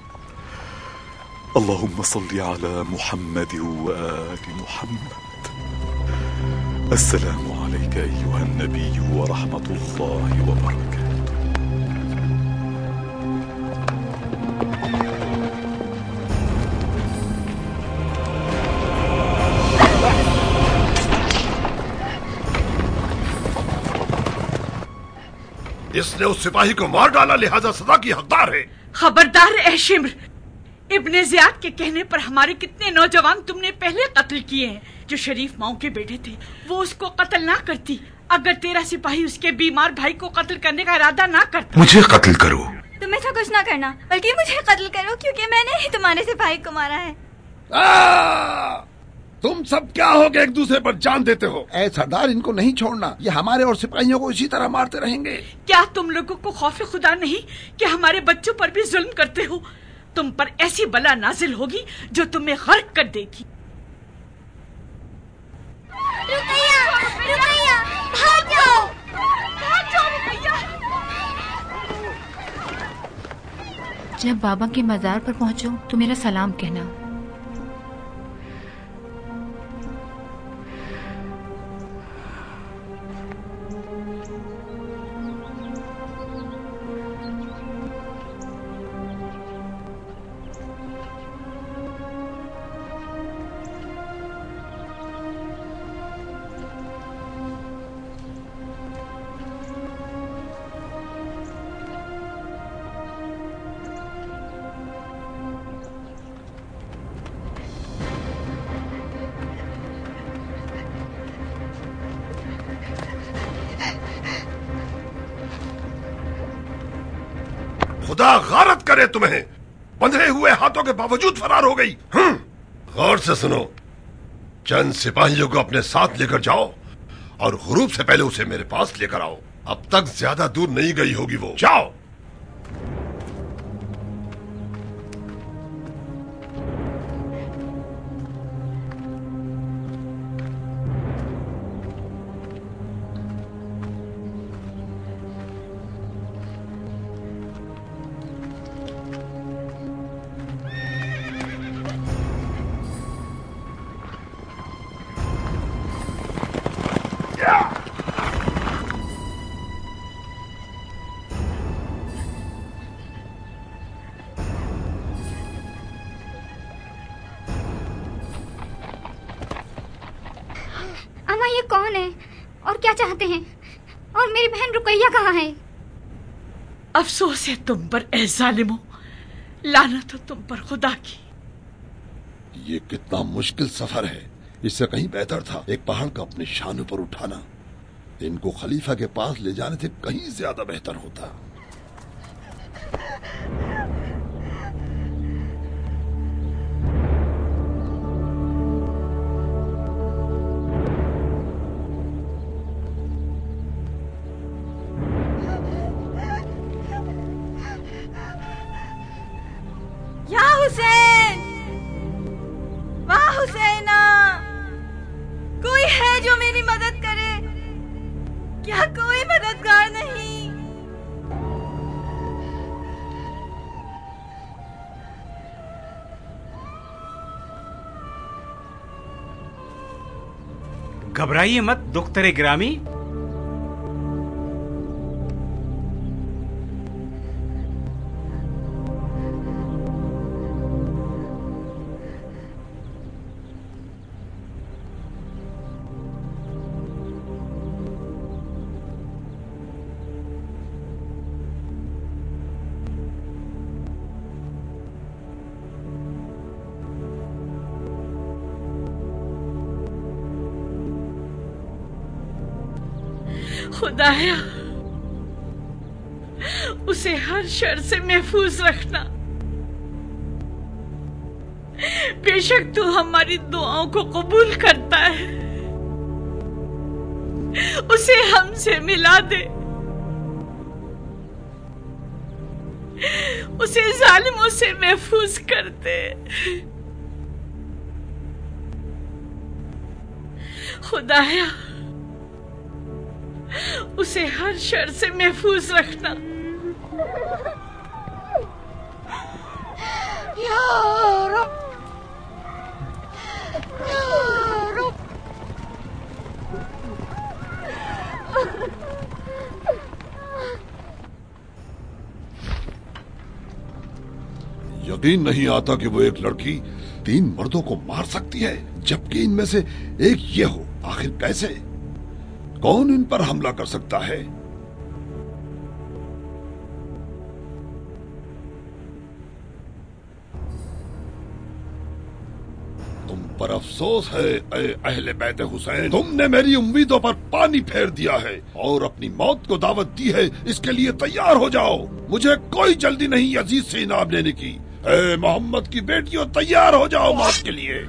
اللهم صل على محمد وآل محمد السلام عليك أيها النبي ورحمة الله وبركاته इसने उस सिपाही को मार डाला, लिहाजा सजा की हकदार है। खबरदार ए शिम्र, इब्ने ज़ियाद के कहने पर हमारे कितने नौजवान तुमने पहले कत्ल किए हैं। जो शरीफ माओ के बेटे थे वो उसको कत्ल ना करती अगर तेरा सिपाही उसके बीमार भाई को कत्ल करने का इरादा ना करता। मुझे कत्ल करो। तुम ऐसा कुछ ना करना, बल्कि मुझे कत्ल करो क्योंकि मैंने ही तुम्हारे सिपाही को मारा है। तुम सब क्या हो गए, एक दूसरे पर जान देते हो। ऐ सरदार, इनको नहीं छोड़ना, ये हमारे और सिपाहियों को इसी तरह मारते रहेंगे। क्या तुम लोगों को खौफ खुदा नहीं कि हमारे बच्चों पर भी जुल्म करते हो? तुम पर ऐसी बला नाजिल होगी जो तुम्हें गर्क कर देगी। रुकैया, रुकैया, भाग जाओ, भाग जाओ रुकैया। जब बाबा के मजार पर पहुंचो तो मेरा सलाम कहना। खुदा गारत करे तुम्हें। बंधे हुए हाथों के बावजूद फरार हो गई। गौर से सुनो, चंद सिपाहियों को अपने साथ लेकर जाओ और गुरूब से पहले उसे मेरे पास लेकर आओ। अब तक ज्यादा दूर नहीं गई होगी वो। जाओ। अम्मा, ये कौन है और क्या चाहते हैं? और मेरी बहन रुकैया कहाँ है? अफसोस है तुम पर ए जालिमो, लानत हो तुम पर खुदा की। ये कितना मुश्किल सफर है। इससे कहीं बेहतर था एक पहाड़ का अपने शान पर उठाना। इनको खलीफा के पास ले जाने से कहीं ज्यादा बेहतर होता। या हुसैन, वाह हुसैना, कोई है जो मेरी मदद करे? क्या कोई मददगार नहीं? घबराइए मत दुख्तरे गिरामी। खुदाया, उसे हर शर से महफूज रखना। बेशक तू हमारी दुआओं को कबूल करता है। उसे हमसे मिला दे, उसे जालिमों से महफूज कर दे। खुदाया, उसे हर शर से महफूज रखना। या रब, या रब। यकीन नहीं आता कि वो एक लड़की 3 मर्दों को मार सकती है, जबकि इनमें से एक ये हो। आखिर कैसे? कौन इन पर हमला कर सकता है? तुम पर अफसोस है ऐ अहले बैत हुसैन, तुमने मेरी उम्मीदों पर पानी फेर दिया है और अपनी मौत को दावत दी है। इसके लिए तैयार हो जाओ। मुझे कोई जल्दी नहीं यजीद से इनाम लेने की। ऐ मोहम्मद की बेटियों, तैयार हो जाओ मौत के लिए।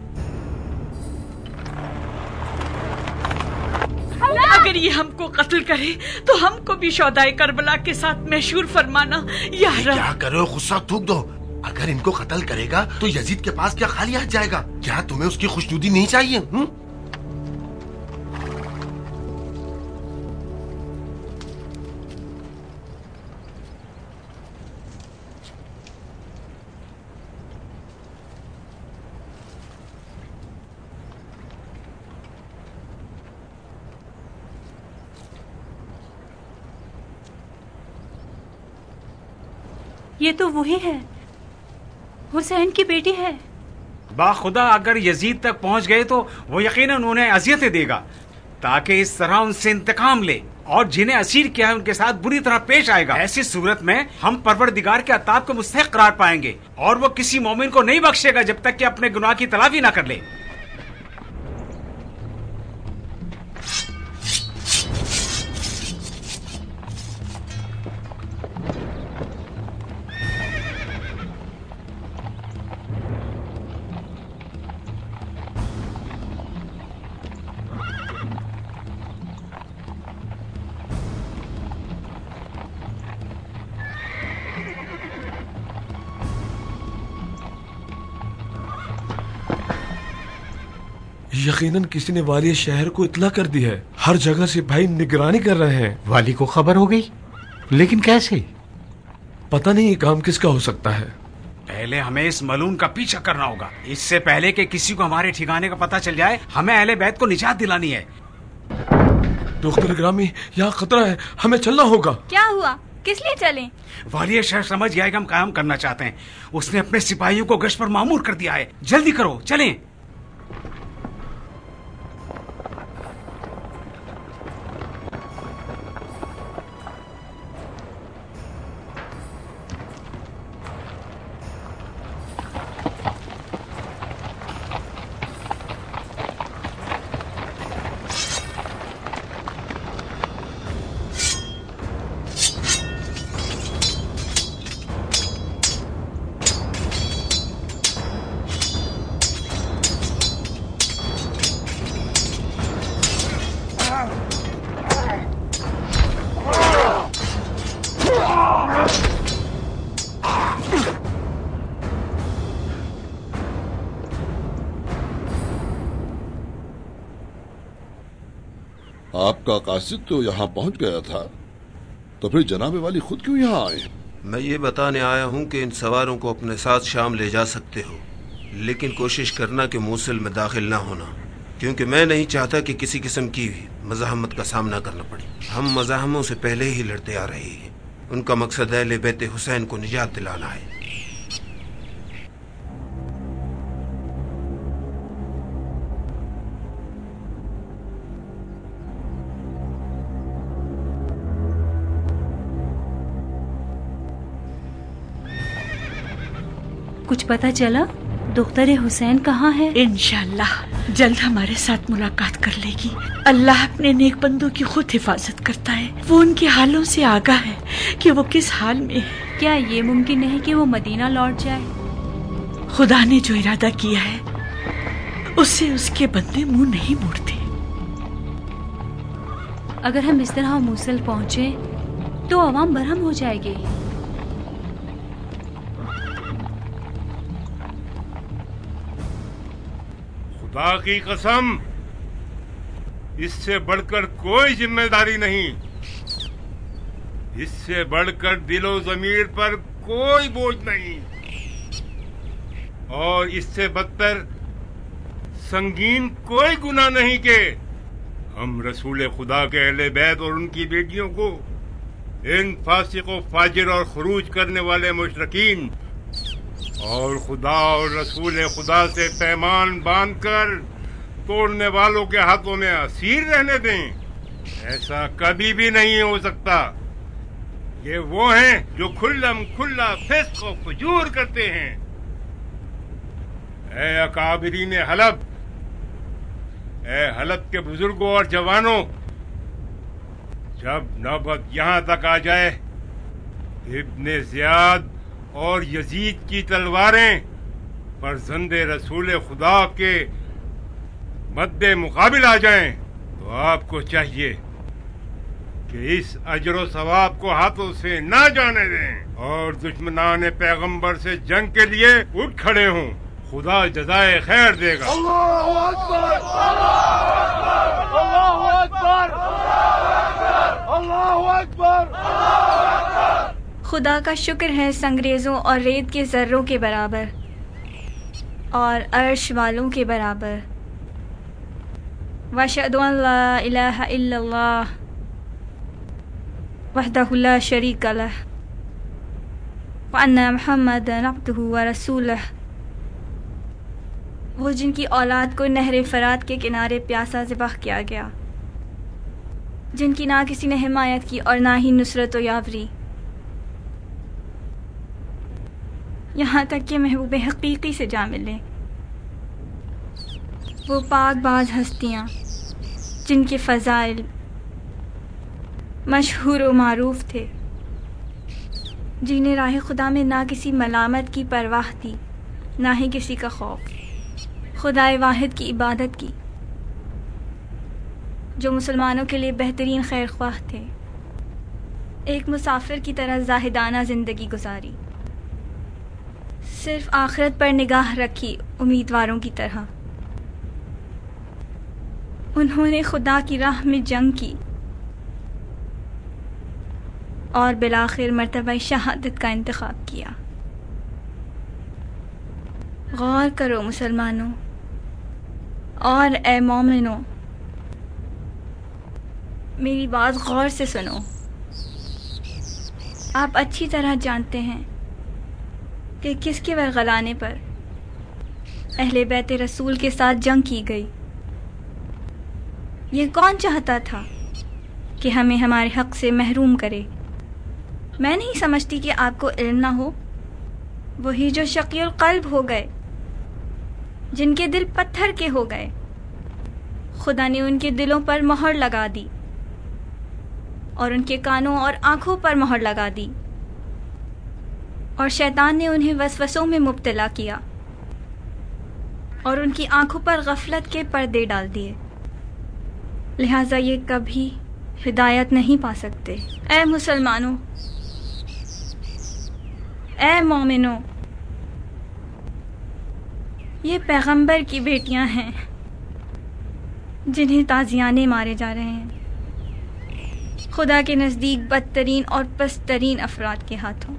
अगर ये हमको कत्ल करे तो हमको भी शौदाए करबला के साथ मशहूर फरमाना। या रब, क्या करो, गुस्सा थूक दो। अगर इनको कत्ल करेगा तो यजीद के पास क्या खाली हाथ जाएगा? क्या तुम्हें उसकी खुशनुदी नहीं चाहिए? ये तो वही है, हुसैन की बेटी है। बाखुदा अगर यजीद तक पहुंच गए तो वो यकीनन उन्हें अजियतें देगा, ताकि इस तरह उनसे इंतकाम ले और जिन्हें असीर किया है उनके साथ बुरी तरह पेश आएगा। ऐसी सूरत में हम परवरदिगार के अताब को मुस्तहिक करार पाएंगे और वो किसी मोमिन को नहीं बख्शेगा जब तक कि अपने गुनाह की तलाफी ना कर ले। یقیناً کسی نے والی شہر کو اطلاع کر دی ہے. ہر جگہ سے بھائی نگرانی کر رہے ہیں. والی کو خبر ہو گئی؟ لیکن کیسے؟ پتہ نہیں یہ کام کس کا ہو سکتا ہے. پہلے ہمیں اس ملون کا پیچھا کرنا ہوگا. اس سے پہلے کہ کسی کو ہمارے ٹھکانے کا پتہ چل جائے ہمیں اہل بیت کو نجات دلانی ہے. دختر گرامی یہاں خطرہ ہے، ہمیں چلنا ہوگا. کیا ہوا؟ کس لیے چلیں؟ والی شہر سمجھ گیا کہ ہم قیام کرنا چاہتے ہیں. اس نے اپنے سپاہیوں کو گشت پر مامور کر دیا ہے. جلدی کرو، چلیں. آپ کا قاصد تو یہاں پہنچ گیا تھا، تو پھر جناب والی خود کیوں یہاں آئے؟ میں یہ بتانے آیا ہوں کہ ان سواروں کو اپنے ساتھ شام لے جا سکتے ہو، لیکن کوشش کرنا کہ موصل میں داخل نہ ہونا، کیونکہ میں نہیں چاہتا کہ کسی قسم کی مزاحمت کا سامنا کرنا پڑے. ہم مزاحموں سے پہلے ہی لڑتے آ رہے ہیں. ان کا مقصد اہل بیت حسین کو نجات دلانا ہے. کچھ پتا چلا دختر حسین کہاں ہے؟ انشاءاللہ جلد ہمارے ساتھ ملاقات کر لے گی. اللہ اپنے نیک بندوں کی خود حفاظت کرتا ہے. وہ ان کے حالوں سے آگاہ ہے کہ وہ کس حال میں ہے. کیا یہ ممکن ہے کہ وہ مدینہ لوٹ جائے؟ خدا نے جو ارادہ کیا ہے اس سے اس کے بندے منہ نہیں موڑتے. اگر ہم اس طرح موصل پہنچے تو عوام برہم ہو جائے گی. خدا کی قسم، اس سے بڑھ کر کوئی ذمہ داری نہیں، اس سے بڑھ کر دل و ضمیر پر کوئی بوجھ نہیں، اور اس سے بدتر سنگین کوئی گناہ نہیں کہ ہم رسول خدا کے اہل بیت اور ان کی بیٹیوں کو ان فاسق و فاجر اور خروج کرنے والے مشرکین اور خدا اور رسول خدا سے پیمان باندھ کر توڑنے والوں کے ہاتھوں میں اسیر رہنے دیں. ایسا کبھی بھی نہیں ہو سکتا. یہ وہ ہیں جو کھلم کھلا فسق و فجور کرتے ہیں. اے اکابرین حلب، اے حلب کے بزرگوں اور جوانوں، جب نوبت یہاں تک آ جائے ابن زیاد اور یزید کی تلواریں فرزند رسول خدا کے مد مقابل آ جائیں، تو آپ کو چاہیے کہ اس اجر و ثواب کو ہاتھوں سے نہ جانے دیں اور دشمنان پیغمبر سے جنگ کے لیے اٹھ کھڑے ہوں. خدا جزائے خیر دے گا. اللہ اکبر، اللہ اکبر، اللہ اکبر. خدا کا شکر ہے سنگریزوں اور ریت کے ذروں کے برابر اور عرش والوں کے برابر. واشہد ان لا الہ الا اللہ وحدہ لا شریک لہ وان محمدا عبدہ ورسولہ. وہ جن کی اولاد کو نہر فرات کے کنارے پیاسا ذبح کیا گیا، جن کی نہ کسی نے حمایت کی اور نہ ہی نصرت و یاوری، یہاں تک کہ محبوب حقیقی سے جا ملے. وہ پاک باز ہستیاں جن کے فضائل مشہور و معروف تھے، جنہیں راہ خدا میں نہ کسی ملامت کی پرواہ تھی نہ ہی کسی کا خوف، خدائے واحد کی عبادت کی، جو مسلمانوں کے لیے بہترین خیر خواہ تھے. ایک مسافر کی طرح زاہدانہ زندگی گزاری، صرف آخرت پر نگاہ رکھی امیدواروں کی طرح. انہوں نے خدا کی راہ میں جنگ کی اور بالآخر مرتبہ شہادت کا انتخاب کیا۔ غور کرو مسلمانوں اور اے مومنوں، میری بات غور سے سنو۔ آپ اچھی طرح جانتے ہیں کہ کس کے ورغلانے پر اہل بیت رسول کے ساتھ جنگ کی گئی۔ یہ کون چاہتا تھا کہ ہمیں ہمارے حق سے محروم کرے؟ میں نہیں سمجھتی کہ آپ کو علم نہ ہو۔ وہی جو شقی القلب ہو گئے، جن کے دل پتھر کے ہو گئے، خدا نے ان کے دلوں پر مہر لگا دی اور ان کے کانوں اور آنکھوں پر مہر لگا دی، اور شیطان نے انہیں وسوسوں میں مبتلا کیا اور ان کی آنکھوں پر غفلت کے پردے ڈال دیے، لہٰذا یہ کبھی ہدایت نہیں پا سکتے۔ اے مسلمانوں، اے مومنوں، یہ پیغمبر کی بیٹیاں ہیں جنہیں تازیانے مارے جا رہے ہیں خدا کے نزدیک بدترین اور پسترین افراد کے ہاتھوں۔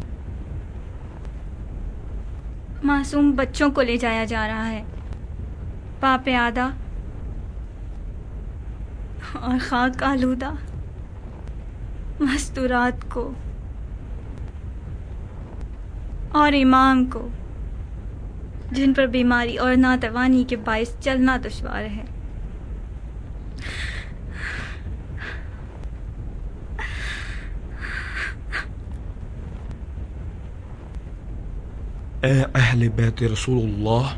معصوم بچوں کو لے جایا جا رہا ہے، پاپ آدھا اور خاک آلودہ مستورات کو اور امام کو، جن پر بیماری اور ناتوانی کے باعث چلنا دشوار ہے۔ اے اہل بیت رسول اللہ،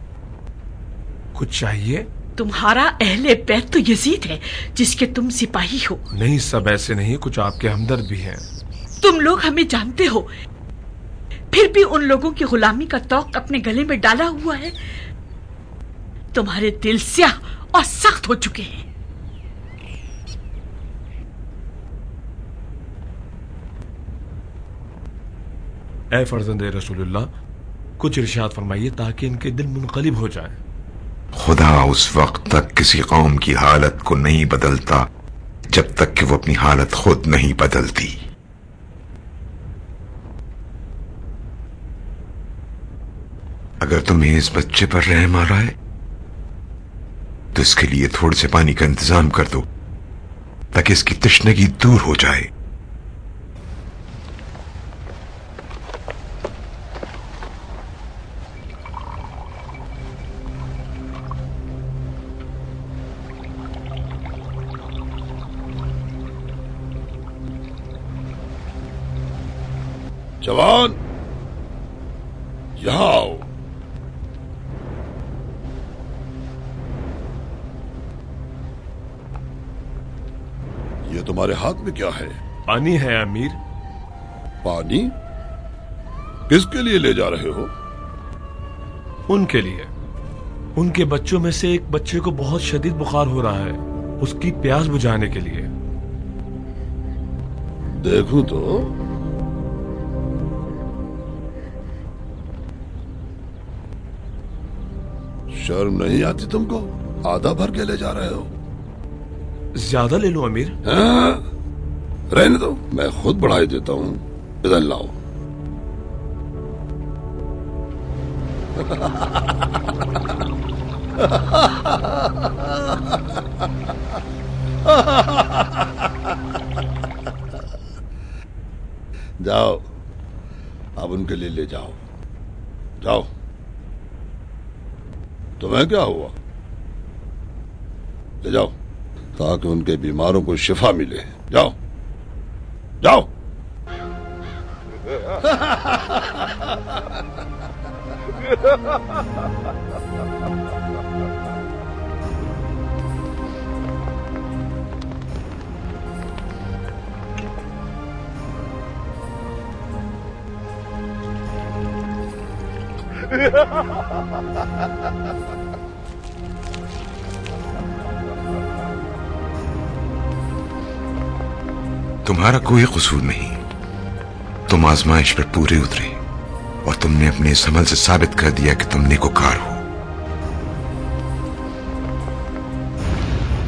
کچھ چاہیے؟ تمہارا اہل بیت تو یزید ہے جس کے تم سپاہی ہو۔ نہیں، سب ایسے نہیں، کچھ آپ کے ہمدرد بھی ہیں۔ تم لوگ ہمیں جانتے ہو، پھر بھی ان لوگوں کی غلامی کا توق اپنے گلے میں ڈالا ہوا ہے۔ تمہارے دل سیاہ اور سخت ہو چکے ہیں۔ اے فرزند رسول اللہ، کچھ ارشاد فرمائیے تاکہ ان کے دل منقلب ہو جائیں۔ خدا اس وقت تک کسی قوم کی حالت کو نہیں بدلتا جب تک کہ وہ اپنی حالت خود نہیں بدلتی۔ اگر تمہیں اس بچے پر رحم آ رہا ہے تو اس کے لیے تھوڑے سے پانی کا انتظام کر دو تاکہ اس کی تشنگی دور ہو جائے۔ جوان، یہاں آؤ۔ یہ تمہارے ہاتھ میں کیا ہے؟ پانی ہے امیر۔ پانی؟ کس کے لیے لے جا رہے ہو؟ ان کے لیے۔ ان کے بچوں میں سے ایک بچے کو بہت شدید بخار ہو رہا ہے، اس کی پیاس بجھانے کے لیے۔ دیکھوں تو۔ شرم نہیں آتی تم کو؟ آدھا بھر کے لے جا رہے ہو۔ زیادہ لے لو امیر۔ ہاں، رہنے دو، میں خود بڑھائی دیتا ہوں۔ ادھر لاؤ۔ جاؤ، اب ان کے لیے لے جاؤ۔ جاؤ۔ تمہیں کیا ہوا؟ لے جاؤ تاکہ ان کے بیماروں کو شفا ملے۔ جاؤ جاؤ۔ تمہارا کوئی قصور نہیں، تم آزمائش پر پورے اترے اور تم نے اپنے اس عمل سے ثابت کر دیا کہ تم نیکوکار ہو۔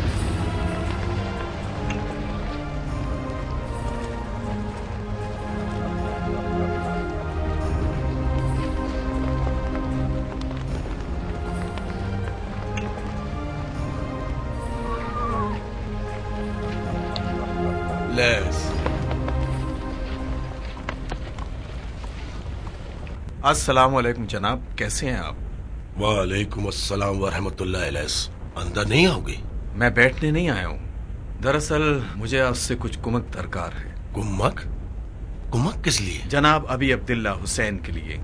अस्सलाम वालेकुम जनाब, कैसे हैं आप? वालेकुम अस्सलाम वरहमतुल्लाह अलैह। अंदर नहीं आओगे? मैं बैठने नहीं आया हूँ। दरअसल मुझे आपसे कुछ कुमक दरकार है। कुमक? कुमक किस लिए? जनाब अबी अब्दुल्ला हुसैन के लिए।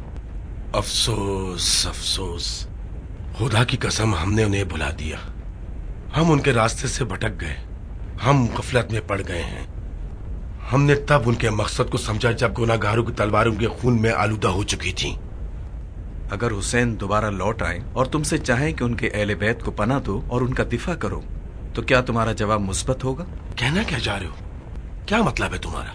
अफसोस अफसोस, खुदा की कसम हमने उन्हें भुला दिया। हम उनके रास्ते से भटक गए, हम गफलत में पड़ गए हैं। हमने तब उनके मकसद को समझा जब गुनाहगारों की तलवारें उनके खून में आलूदा हो चुकी थी। अगर हुसैन दोबारा लौट आए और तुमसे चाहें कि उनके अहले बैत को पनाह दो और उनका दिफा करो, तो क्या तुम्हारा जवाब मुस्बत होगा? कहना क्या जा रहे हो? क्या मतलब है तुम्हारा?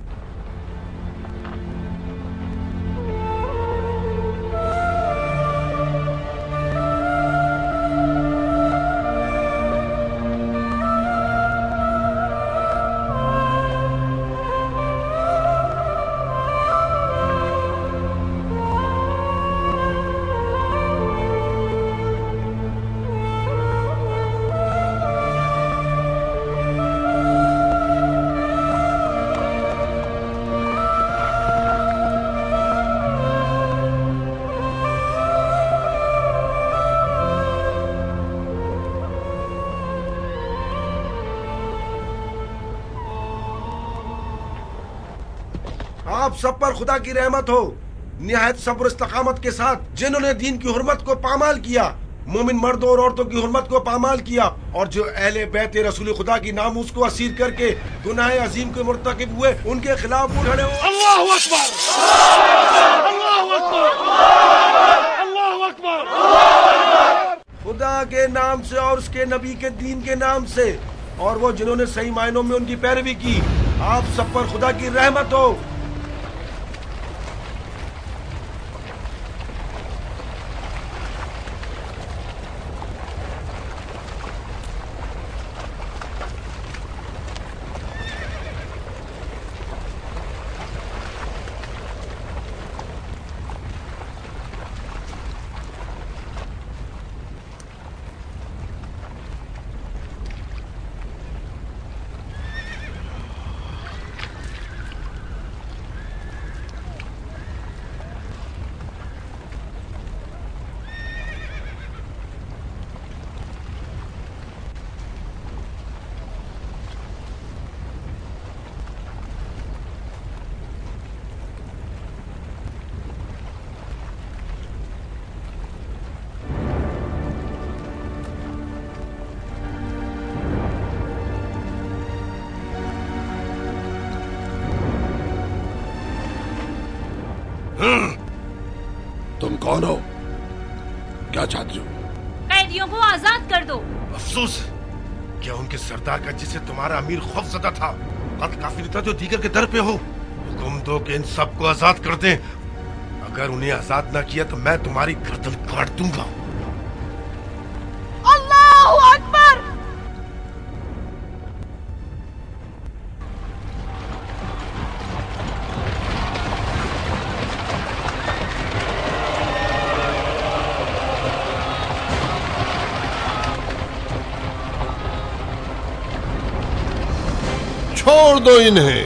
आप सब पर खुदा की रहमत हो, निहायत सब्र इस्तकामत के साथ, जिन्होंने दीन की हुर्मत को पामाल किया, मोमिन मर्दों और औरतों की हुर्मत को पामाल किया, और जो अहले बैत रसूल खुदा की नामूस को असीर करके गुनाह अजीम के मुर्तकिब हुए, उनके खिलाफ उठे। अल्लाहु अकबर, अल्लाहु अकबर, अल्लाहु अकबर। खुदा के नाम से और उसके नबी के दीन के नाम से, और वो जिन्होंने सही मायनों में उनकी पैरवी की, आप सब पर खुदा की रहमत हो। तुम कौन हो? क्या चाहती हो? कैदियों को आजाद कर दो। अफसोस, क्या उनके सरदार का जिसे तुम्हारा अमीर खौफजदा था, कद काफिर था जो दीगर के दर पे हो, हुक्म दो कि इन सबको आजाद कर दें। अगर उन्हें आजाद न किया तो मैं तुम्हारी गर्दन काट दूंगा। अल्लाहु अकबर। छोड़ दो इन्हें।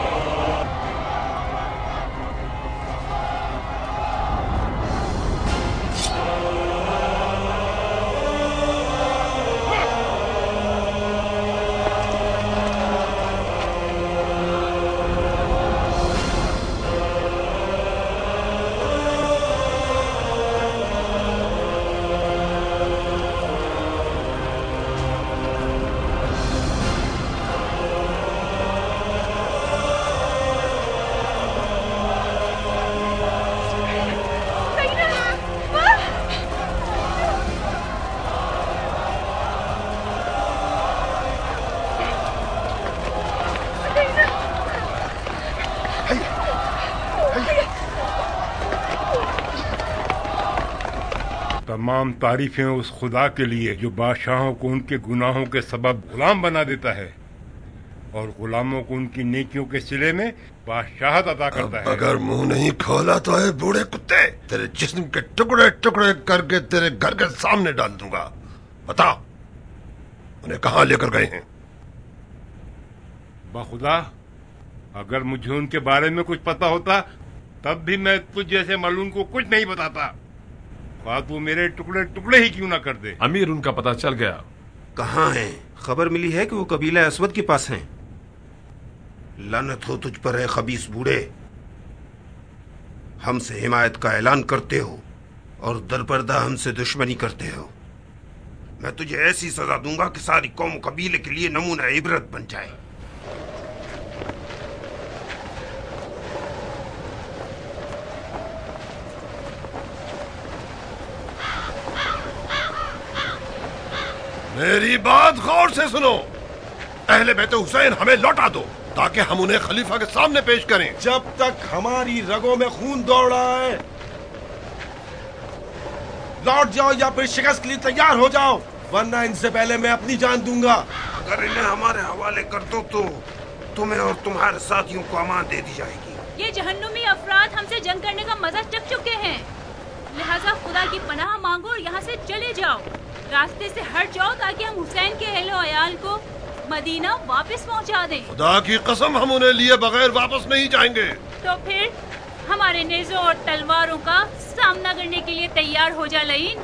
तमाम तारीफें उस खुदा के लिए जो बादशाहों को उनके गुनाहों के सबब गुलाम बना देता है और गुलामों को उनकी नेकियों के सिले में बादशाहत अता करता है। अगर मुंह नहीं खोला तो है बूढ़े कुत्ते, तेरे जिस्म के टुकड़े टुकड़े करके तेरे घर के सामने डाल दूंगा। बता, उन्हें कहाँ लेकर गए हैं? बाखुदा, अगर मुझे उनके बारे में कुछ पता होता तब भी मैं तुझ जैसे मालूम को कुछ नहीं बताता, ख्वाह तू मेरे टुकड़े टुकड़े ही क्यों ना कर दे। अमीर, उनका पता चल गया। कहाँ हैं? खबर मिली है कि वो कबीला असवद के पास हैं। लानत हो तुझ पर है खबीस बूढ़े, हमसे हिमायत का ऐलान करते हो और दरपर्दा हमसे दुश्मनी करते हो। मैं तुझे ऐसी सजा दूंगा कि सारी कौम कबीले के लिए नमूना इबरत बन जाए। मेरी बात गौर से सुनो। अहले बैत हुसैन हमें लौटा दो ताकि हम उन्हें खलीफा के सामने पेश करें। जब तक हमारी रगों में खून दौड़ रहा है लौट जाओ या फिर शिकस्त के लिए तैयार हो जाओ, वरना इनसे पहले मैं अपनी जान दूंगा। अगर इन्हें हमारे हवाले कर दो तो तुम्हें और तुम्हारे साथियों को अमान दे दी जाएगी। ये जहन्नुमी अफराद हमसे जंग करने का मजा चख चुके हैं, लिहाजा खुदा की पनाह मांगो और यहाँ से चले जाओ। रास्ते से हट जाओ ताकि हम हुसैन के अहलो अयाल को मदीना वापस पहुँचा दें। खुदा की कसम हम उन्हें लिए बगैर वापस नहीं जाएंगे। तो फिर हमारे नेज़ों और तलवारों का सामना करने के लिए तैयार हो जा लईन।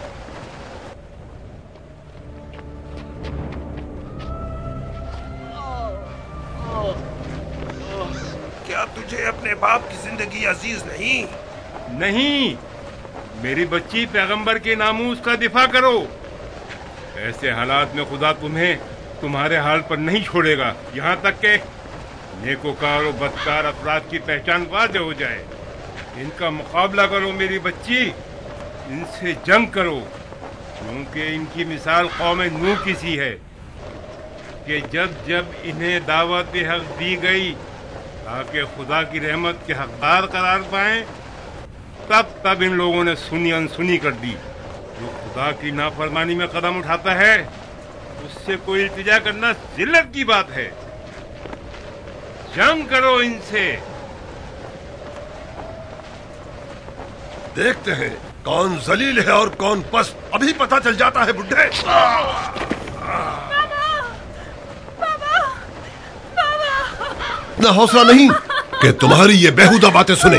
क्या तुझे अपने बाप की जिंदगी अजीज नहीं? नहीं, मेरी बच्ची पैगंबर के नामूस का दिफा करो। ऐसे हालात में खुदा तुम्हें तुम्हारे हाल पर नहीं छोड़ेगा, यहाँ तक के नेकोकार और बदकार अफराद की पहचान वाज़ेह हो जाए। इनका मुकाबला करो मेरी बच्ची, इनसे जंग करो, क्योंकि इनकी मिसाल कौम नूह की सी है कि जब जब इन्हें दावत हक दी गई ताकि खुदा की रहमत के हकदार करार पाएं, तब तब इन लोगों ने सुनी अनसुनी कर दी। जो खुदा की नाफरमानी में कदम उठाता है उससे कोई इल्तिजा करना जिल्लत की बात है। जंग करो इनसे। देखते हैं कौन जलील है और कौन पस्त, अभी पता चल जाता है बुड्ढे। इतना हौसला नहीं कि तुम्हारी ये बेहुदा बातें सुने।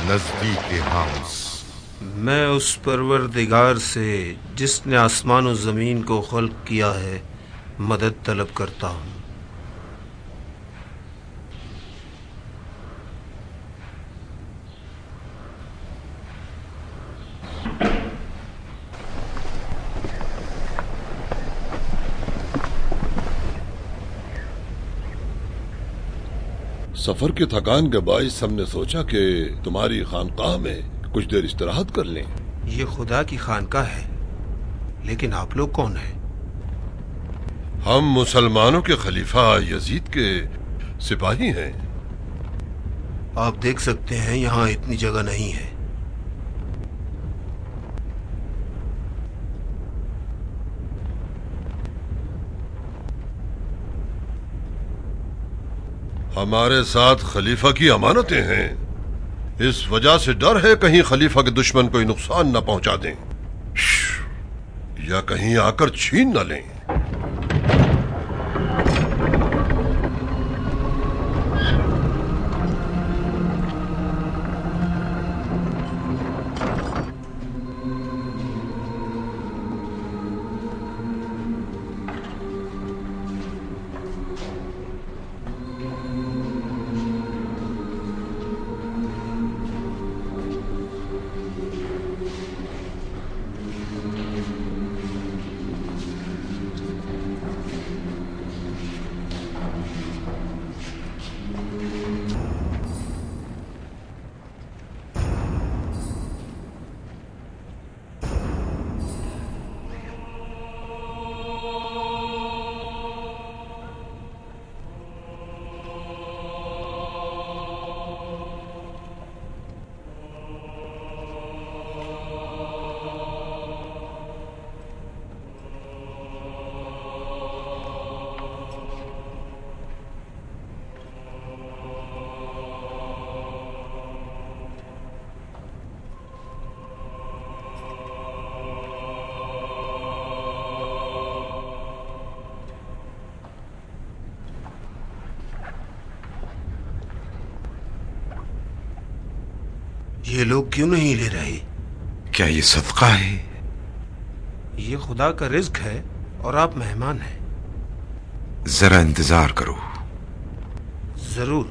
नजदीक हाउस। मैं उस परवरदिगार से जिसने आसमान और जमीन को खल्क किया है मदद तलब करता हूँ। सफर की थकान के बाइस हमने सोचा कि तुम्हारी खानकाह में कुछ देर इस्तराहत कर लें। ये खुदा की खानकाह है, लेकिन आप लोग कौन हैं? हम मुसलमानों के खलीफा यजीद के सिपाही हैं। आप देख सकते हैं यहाँ इतनी जगह नहीं है। हमारे साथ खलीफा की अमानतें हैं, इस वजह से डर है कहीं खलीफा के दुश्मन कोई नुकसान न पहुंचा दें या कहीं आकर छीन न लें। ये लोग क्यों नहीं ले रहे? क्या ये सदका है? ये खुदा का रिज्क है और आप मेहमान हैं। जरा इंतजार करो। जरूर।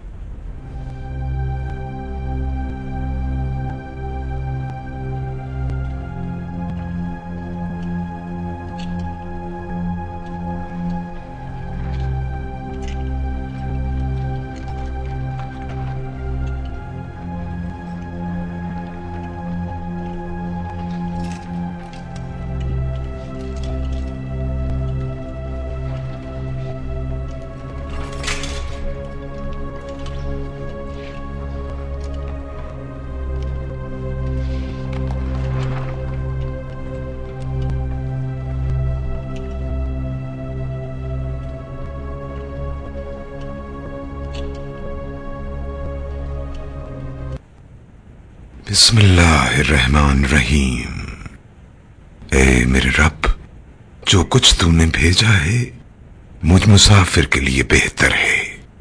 बिस्मिल्लाहिर्रहमानिर्रहीम। ए मेरे रब, जो कुछ तूने भेजा है मुझ मुसाफिर के लिए बेहतर है।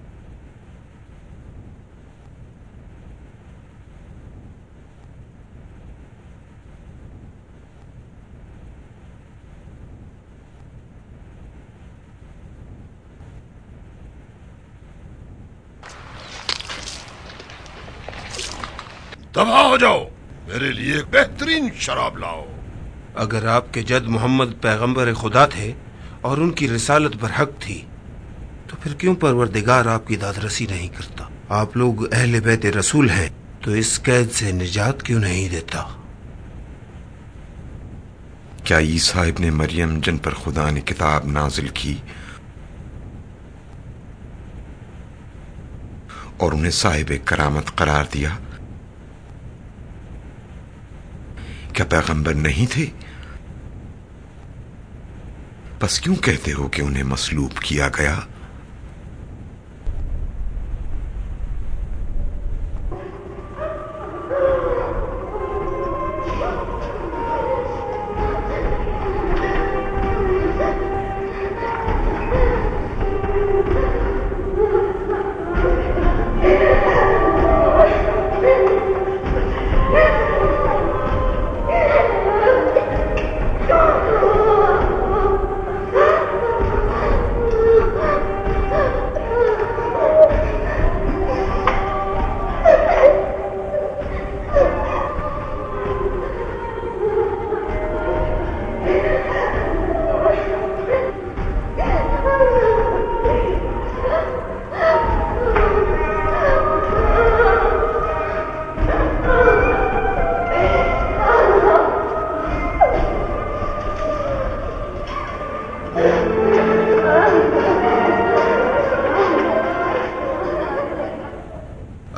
तबाह हो जाओ, मेरे लिए बेहतरीन शराब लाओ। अगर आपके जद मोहम्मद पैगंबर खुदा थे और उनकी रिसालत बरहक थी तो फिर क्यों परवरदिगार आपकी दादरसी नहीं करता? आप लोग अहले बैत रसूल हैं तो इस कैद से निजात क्यों नहीं देता? क्या ईसा इब्ने मरियम जिन पर खुदा ने किताब नाजिल की और उन्हें साहिब करामत करार दिया, क्या पैगंबर नहीं थे? बस क्यों कहते हो कि उन्हें मसलूब किया गया?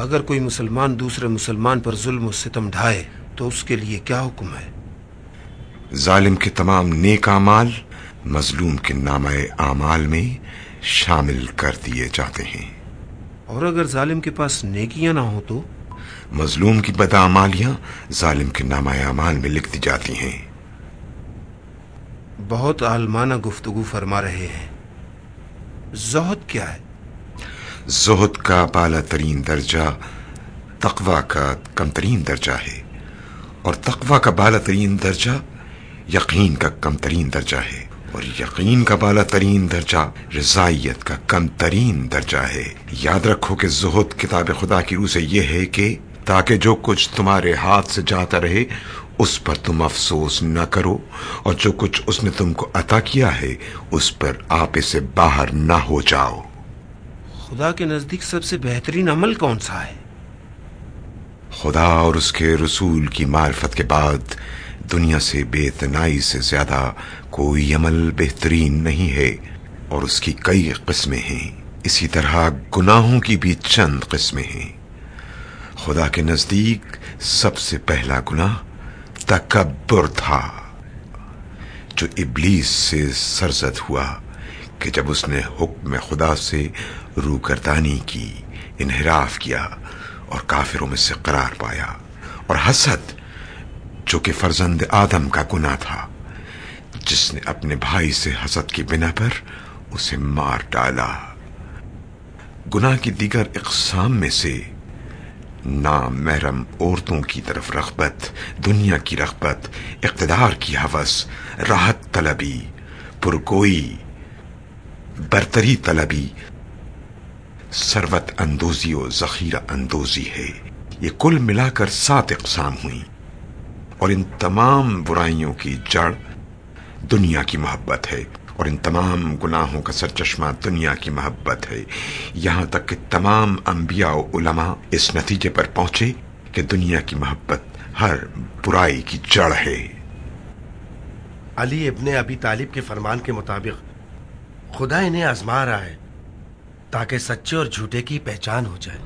اگر کوئی مسلمان دوسرے مسلمان پر ظلم و ستم ڈھائے تو اس کے لیے کیا حکم ہے؟ ظالم کے تمام نیک اعمال مظلوم کے نامہ اعمال میں شامل کر دیے جاتے ہیں. اور اگر ظالم کے پاس نیکیاں نہ ہوں تو؟ مظلوم کی بداعمالیاں ظالم کے نامہ اعمال میں لکھ دی جاتی ہیں. بہت عالمانہ گفتگو فرما رہے ہیں. زہد کیا ہے؟ زہد کا بالا ترین درجہ تقوی کا کم ترین درجہ ہے، اور تقوی کا بالا ترین درجہ یقین کا کم ترین درجہ ہے، اور یقین کا بالا ترین درجہ رضائیت کا کم ترین درجہ ہے. یاد رکھو کہ زہد کتاب خدا کی روح سے یہ ہے کہ تاکہ جو کچھ تمہارے ہاتھ سے جاتا رہے اس پر تم افسوس نہ کرو، اور جو کچھ اس نے تم کو عطا کیا ہے اس پر آپے سے باہر نہ ہو جاؤ. خدا کے نزدیک سب سے بہترین عمل کون سا ہے؟ خدا اور اس کے رسول کی معرفت کے بعد دنیا سے بے اتنائی سے زیادہ کوئی عمل بہترین نہیں ہے، اور اس کی کئی قسمیں ہیں. اسی طرح گناہوں کی بھی چند قسمیں ہیں. خدا کے نزدیک سب سے پہلا گناہ تکبر تھا، جو ابلیس سے سرزد ہوا کہ جب اس نے حکم خدا سے روگردانی کی، انحراف کیا اور کافروں میں سے قرار پایا. اور حسد، جو کہ فرزند آدم کا گناہ تھا، جس نے اپنے بھائی سے حسد کی بنا پر اسے مار ڈالا. گناہ کی دیگر اقسام میں سے نامحرم عورتوں کی طرف رغبت، دنیا کی رغبت، اقتدار کی ہوس، راحت طلبی، پرگوئی، برتری طلبی، ثروت اندوزی و ذخیرہ اندوزی ہے. یہ کل ملا کر 7 اقسام ہوئیں، اور ان تمام برائیوں کی جڑ دنیا کی محبت ہے، اور ان تمام گناہوں کا سرچشمہ دنیا کی محبت ہے. یہاں تک کہ تمام انبیاء و علماء اس نتیجے پر پہنچے کہ دنیا کی محبت ہر برائی کی جڑ ہے. علی ابن ابی طالب کے فرمان کے مطابق خدا انہیں آزما رہا ہے تاکہ سچے اور جھوٹے کی پہچان ہو جائے.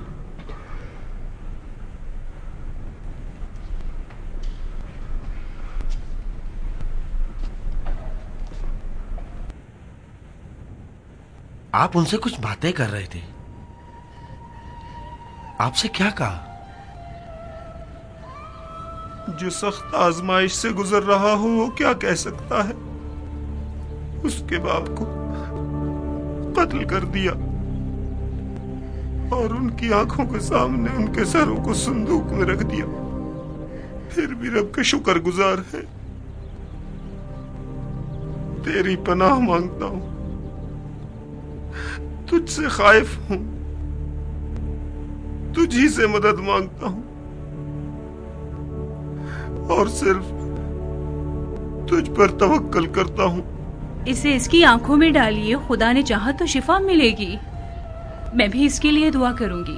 آپ ان سے کچھ باتیں کر رہے تھے. آپ سے کیا کہا؟ جو سخت آزمائش سے گزر رہا ہو وہ کیا کہہ سکتا ہے؟ اس کے باپ کو قتل کر دیا اور ان کی آنکھوں کے سامنے ان کے سروں کو صندوق میں رکھ دیا. پھر بھی رب کا شکر گزار ہے. تیری پناہ مانگتا ہوں، تجھ سے خائف ہوں، تجھ ہی سے مدد مانگتا ہوں، اور صرف تجھ پر توکل کرتا ہوں. اسے اس کی آنکھوں میں ڈالیے، خدا نے چاہا تو شفا ملے گی. میں بھی اس کے لیے دعا کروں گی.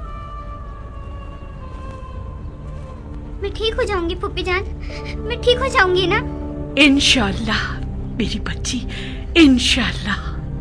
میں ٹھیک ہو جاؤں گی پھوپھی جان، میں ٹھیک ہو جاؤں گی نا؟ انشاءاللہ میری بچی، انشاءاللہ.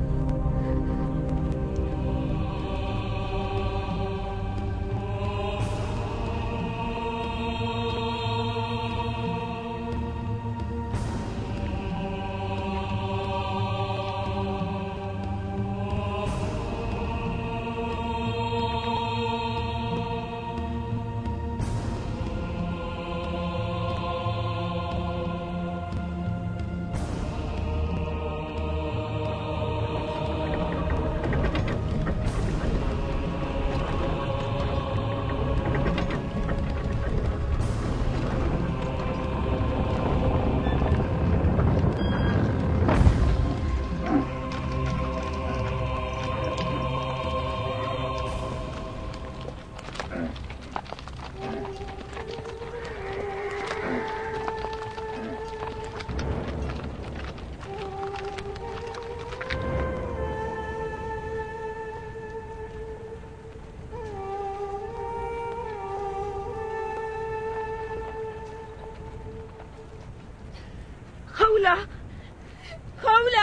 خولا خولا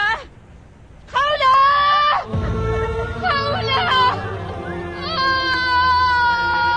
خولا خولا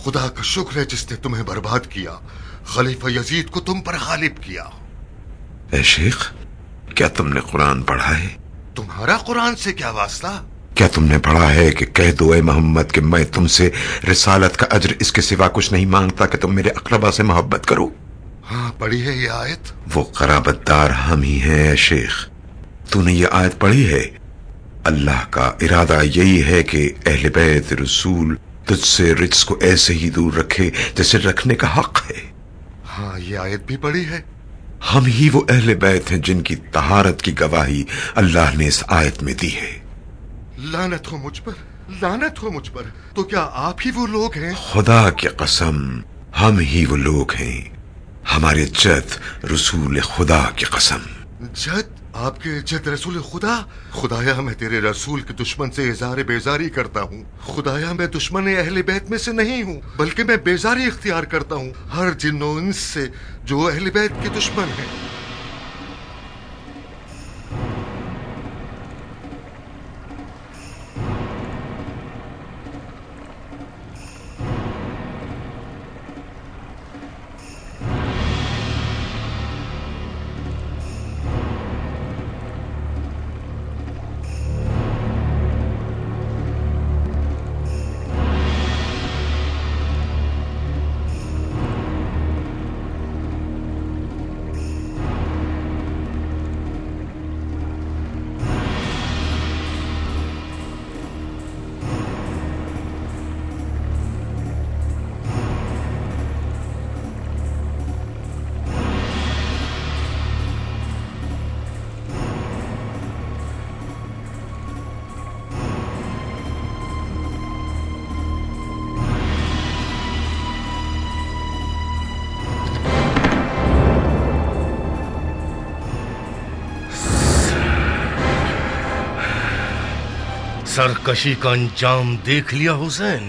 خدا کا شکر ہے جس نے تمہیں برباد کیا، خلیفہ یزید کو تم پر غالب کیا۔ اے شیخ، کیا تم نے قرآن پڑھا ہے؟ تمہارا قرآن سے کیا واسطہ؟ کیا تم نے پڑھا ہے کہ کہہ دو اے محمد کہ میں تم سے رسالت کا اجر اس کے سوا کچھ نہیں مانگتا کہ تم میرے اقربا سے محبت کرو؟ ہاں پڑھی ہے یہ آیت۔ وہ قرابت دار ہم ہی ہیں اے شیخ۔ تو نے یہ آیت پڑھی ہے؟ اللہ کا ارادہ یہی ہے کہ اہل بیت رسول تجھ سے رجس کو ایسے ہی دور رکھے جیسے رکھنے کا حق ہے۔ ہاں یہ آیت بھی پڑھی ہے۔ ہم ہی وہ اہل بیت ہیں جن کی طہارت کی گواہی اللہ نے اس آیت میں دی ہے۔ لعنت ہو مجھ پر، لعنت ہو مجھ پر، تو کیا آپ ہی وہ لوگ ہیں؟ خدا کی قسم ہم ہی وہ لوگ ہیں، ہمارے جد رسول خدا کی قسم۔ جد؟ آپ کے جد رسول خدا؟ خدایا میں تیرے رسول کے دشمن سے اظہار بیزاری کرتا ہوں۔ خدایا میں دشمن اہل بیت میں سے نہیں ہوں، بلکہ میں بیزاری اختیار کرتا ہوں ہر جن و انس سے جو اہل بیت کے دشمن ہیں۔ سرکشی کا انجام دیکھ لیا حسین؟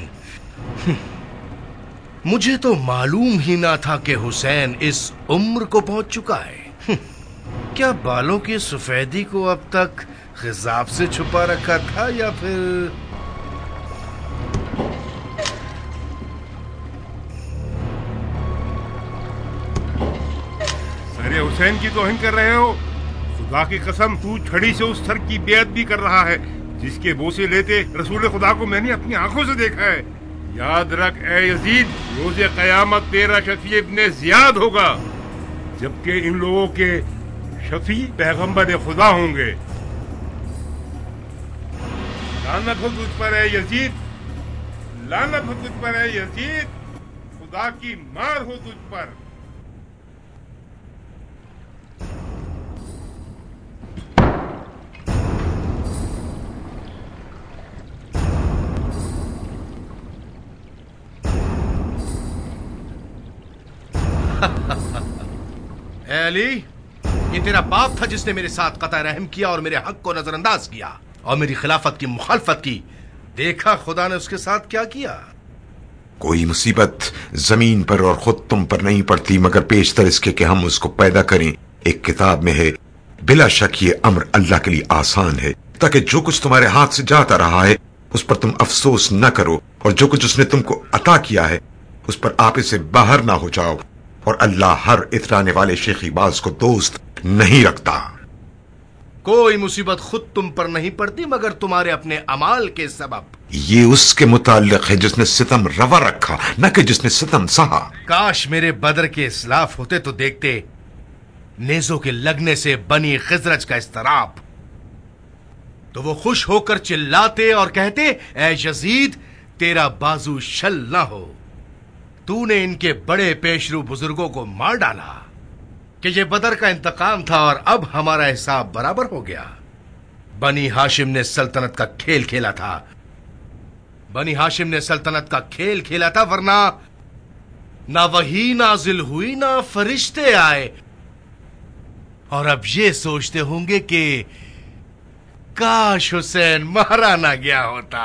مجھے تو معلوم ہی نہ تھا کہ حسین اس عمر کو پہنچ چکا ہے۔ کیا بالوں کی سفیدی کو اب تک خضاب سے چھپا رکھا تھا یا پھر سر حسین کی توہین کر رہے ہو؟ خدا کی قسم تو چھڑی سے اس سر کی بیعت بھی کر رہا ہے جس کے بوسے لیتے رسول خدا کو میں نے اپنی آنکھوں سے دیکھا ہے۔ یاد رکھ اے یزید، روز قیامت تیرا شفیع ابن زیاد ہوگا، جبکہ ان لوگوں کے شفیع پیغمبر خدا ہوں گے۔ لعنت ہو تجھ پر اے یزید، لعنت ہو تجھ پر اے یزید، خدا کی مار ہو تجھ پر۔ اے علی، یہ تیرا باپ تھا جس نے میرے ساتھ قطع رحم کیا اور میرے حق کو نظر انداز کیا اور میری خلافت کی مخالفت کی۔ دیکھا خدا نے اس کے ساتھ کیا کیا۔ کوئی مصیبت زمین پر اور خود تم پر نہیں پڑتی مگر پیشتر اس کے کہ ہم اس کو پیدا کریں۔ ایک کتاب میں ہے، بلا شک یہ امر اللہ کے لیے آسان ہے، تاکہ جو کچھ تمہارے ہاتھ سے جاتا رہا ہے اس پر تم افسوس نہ کرو، اور جو کچھ اس نے تم کو عطا کیا ہے اس پر آپ اسے باہر نہ ہو جاؤ، اور اللہ ہر اترانے والے شیخی باز کو دوست نہیں رکھتا۔ کوئی مصیبت خود تم پر نہیں پڑتی مگر تمہارے اپنے اعمال کے سبب۔ یہ اس کے متعلق ہے جس نے ستم روا رکھا، نہ کہ جس نے ستم سہا۔ کاش میرے بدر کے اسلاف ہوتے تو دیکھتے نیزوں کے لگنے سے بنی خزرج کا اضطراب، تو وہ خوش ہو کر چلاتے اور کہتے اے یزید تیرا بازو شل نہ ہو، تو نے ان کے بڑے پیشرو بزرگوں کو مار ڈالا کہ یہ بدر کا انتقام تھا اور اب ہمارا حساب برابر ہو گیا۔ بنی ہاشم نے سلطنت کا کھیل کھیلا تھا، بنی ہاشم نے سلطنت کا کھیل کھیلا تھا، ورنہ نہ وحی نازل ہوئی نہ فرشتے آئے، اور اب یہ سوچتے ہوں گے کہ کاش حسین مارا نہ گیا ہوتا۔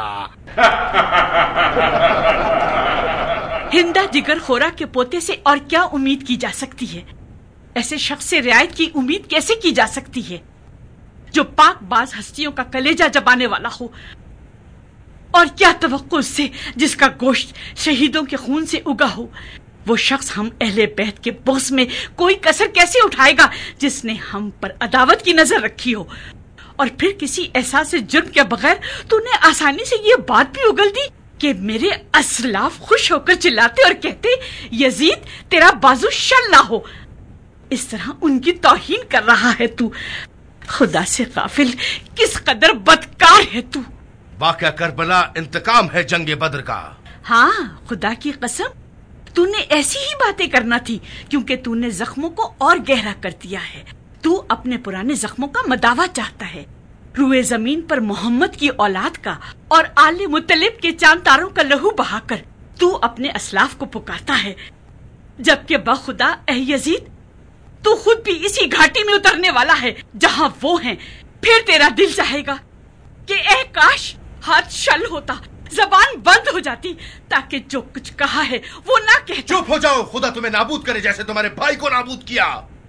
ہندہ جگر خورا کے پوتے سے اور کیا امید کی جا سکتی ہے؟ ایسے شخص سے رعایت کی امید کیسے کی جا سکتی ہے جو پاک باز ہستیوں کا کلیجہ جبانے والا ہو؟ اور کیا توقع اس سے جس کا گوشت شہیدوں کے خون سے اگا ہو؟ وہ شخص ہم اہل بیت کے بغض میں کوئی کسر کیسے اٹھائے گا جس نے ہم پر عداوت کی نظر رکھی ہو؟ اور پھر کسی احساس جرم کے بغیر تو نے آسانی سے یہ بات بھی اگل دی کہ میرے اسلاف خوش ہو کر چلاتے اور کہتے یزید تیرا بازو شل نہ ہو۔ اس طرح ان کی توہین کر رہا ہے تو۔ خدا سے غافل کس قدر بدکار ہے تو۔ واقعہ کربلا انتقام ہے جنگ بدر کا۔ ہاں خدا کی قسم تو نے ایسی ہی باتیں کرنا تھی، کیونکہ تو نے زخموں کو اور گہرا کر دیا ہے۔ تو اپنے پرانے زخموں کا مداوا چاہتا ہے، روئے زمین پر محمد کی اولاد کا اور آل مطلب کے چاند تاروں کا لہو بہا کر تو اپنے اسلاف کو پکارتا ہے، جبکہ بخدا اے یزید تو خود بھی اسی گھاٹی میں اترنے والا ہے جہاں وہ ہیں۔ پھر تیرا دل چاہے گا کہ اے کاش ہاتھ شل ہوتا، زبان بند ہو جاتی، تاکہ جو کچھ کہا ہے وہ نہ کہتا۔ چپ ہو جاؤ، خدا تمہیں نابود کرے جیسے تمہارے بھائی کو نابود کیا۔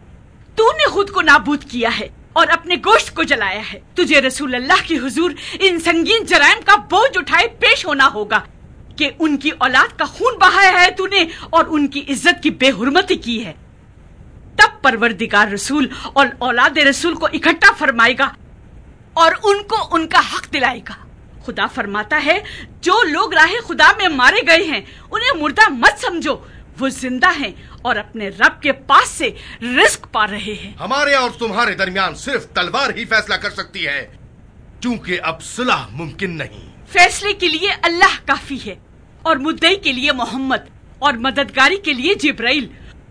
تو نے خود کو نابود کیا ہے اور اپنے گوشت کو جلایا ہے۔ تجھے رسول اللہ کی حضور ان سنگین جرائم کا بوجھ اٹھائے پیش ہونا ہوگا کہ ان کی اولاد کا خون بہایا ہے تو نے اور ان کی عزت کی بے حرمتی کی ہے۔ تب پروردگار رسول اور اولاد رسول کو اکٹھا فرمائے گا اور ان کو ان کا حق دلائے گا۔ خدا فرماتا ہے جو لوگ راہ خدا میں مارے گئے ہیں انہیں مردہ مت سمجھو، وہ زندہ ہیں اور اپنے رب کے پاس سے رزق پا رہے ہیں۔ ہمارے اور تمہارے درمیان صرف تلوار ہی فیصلہ کر سکتی ہے، کیونکہ اب صلح ممکن نہیں۔ فیصلے کے لیے اللہ کافی ہے، اور مدعی کے لیے محمد، اور مددگاری کے لیے جبرائیل۔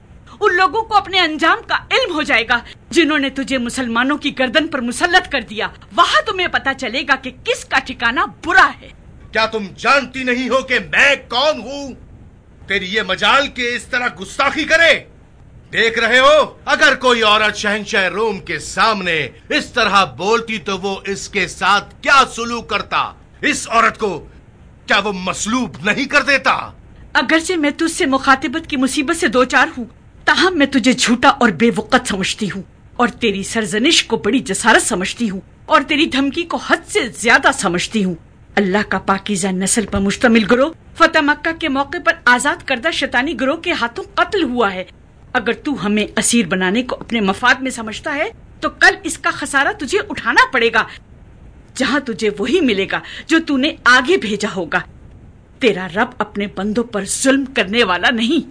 ان لوگوں کو اپنے انجام کا علم ہو جائے گا جنہوں نے تجھے مسلمانوں کی گردن پر مسلط کر دیا۔ وہاں تمہیں پتا چلے گا کہ کس کا ٹھکانہ برا ہے۔ کیا تم جانتی نہیں ہو کہ میں کون ہوں؟ تیری یہ مجال کہ اس طرح گستاخی کرے؟ دیکھ رہے ہو، اگر کوئی عورت شہنشاہ روم کے سامنے اس طرح بولتی تو وہ اس کے ساتھ کیا سلوک کرتا؟ اس عورت کو کیا وہ مصلوب نہیں کر دیتا؟ اگرچہ میں تجھ سے مخاطبت کی مصیبت سے دوچار ہوں، تاہم میں تجھے جھوٹا اور بے وقت سمجھتی ہوں، اور تیری سرزنش کو بڑی جسارت سمجھتی ہوں، اور تیری دھمکی کو حد سے زیادہ سمجھتی ہوں۔ اللہ کا پاکیزہ نسل پر مشتمل گروہ فتح مکہ کے موقع پر آزاد کردہ شیطانی گروہ کے ہاتھوں قتل ہوا ہے۔ اگر تو ہمیں اسیر بنانے کو اپنے مفاد میں سمجھتا ہے تو کل اس کا خسارہ تجھے اٹھانا پڑے گا، جہاں تجھے وہی ملے گا جو تو نے آگے بھیجا ہوگا۔ تیرا رب اپنے بندوں پر ظلم کرنے والا نہیں۔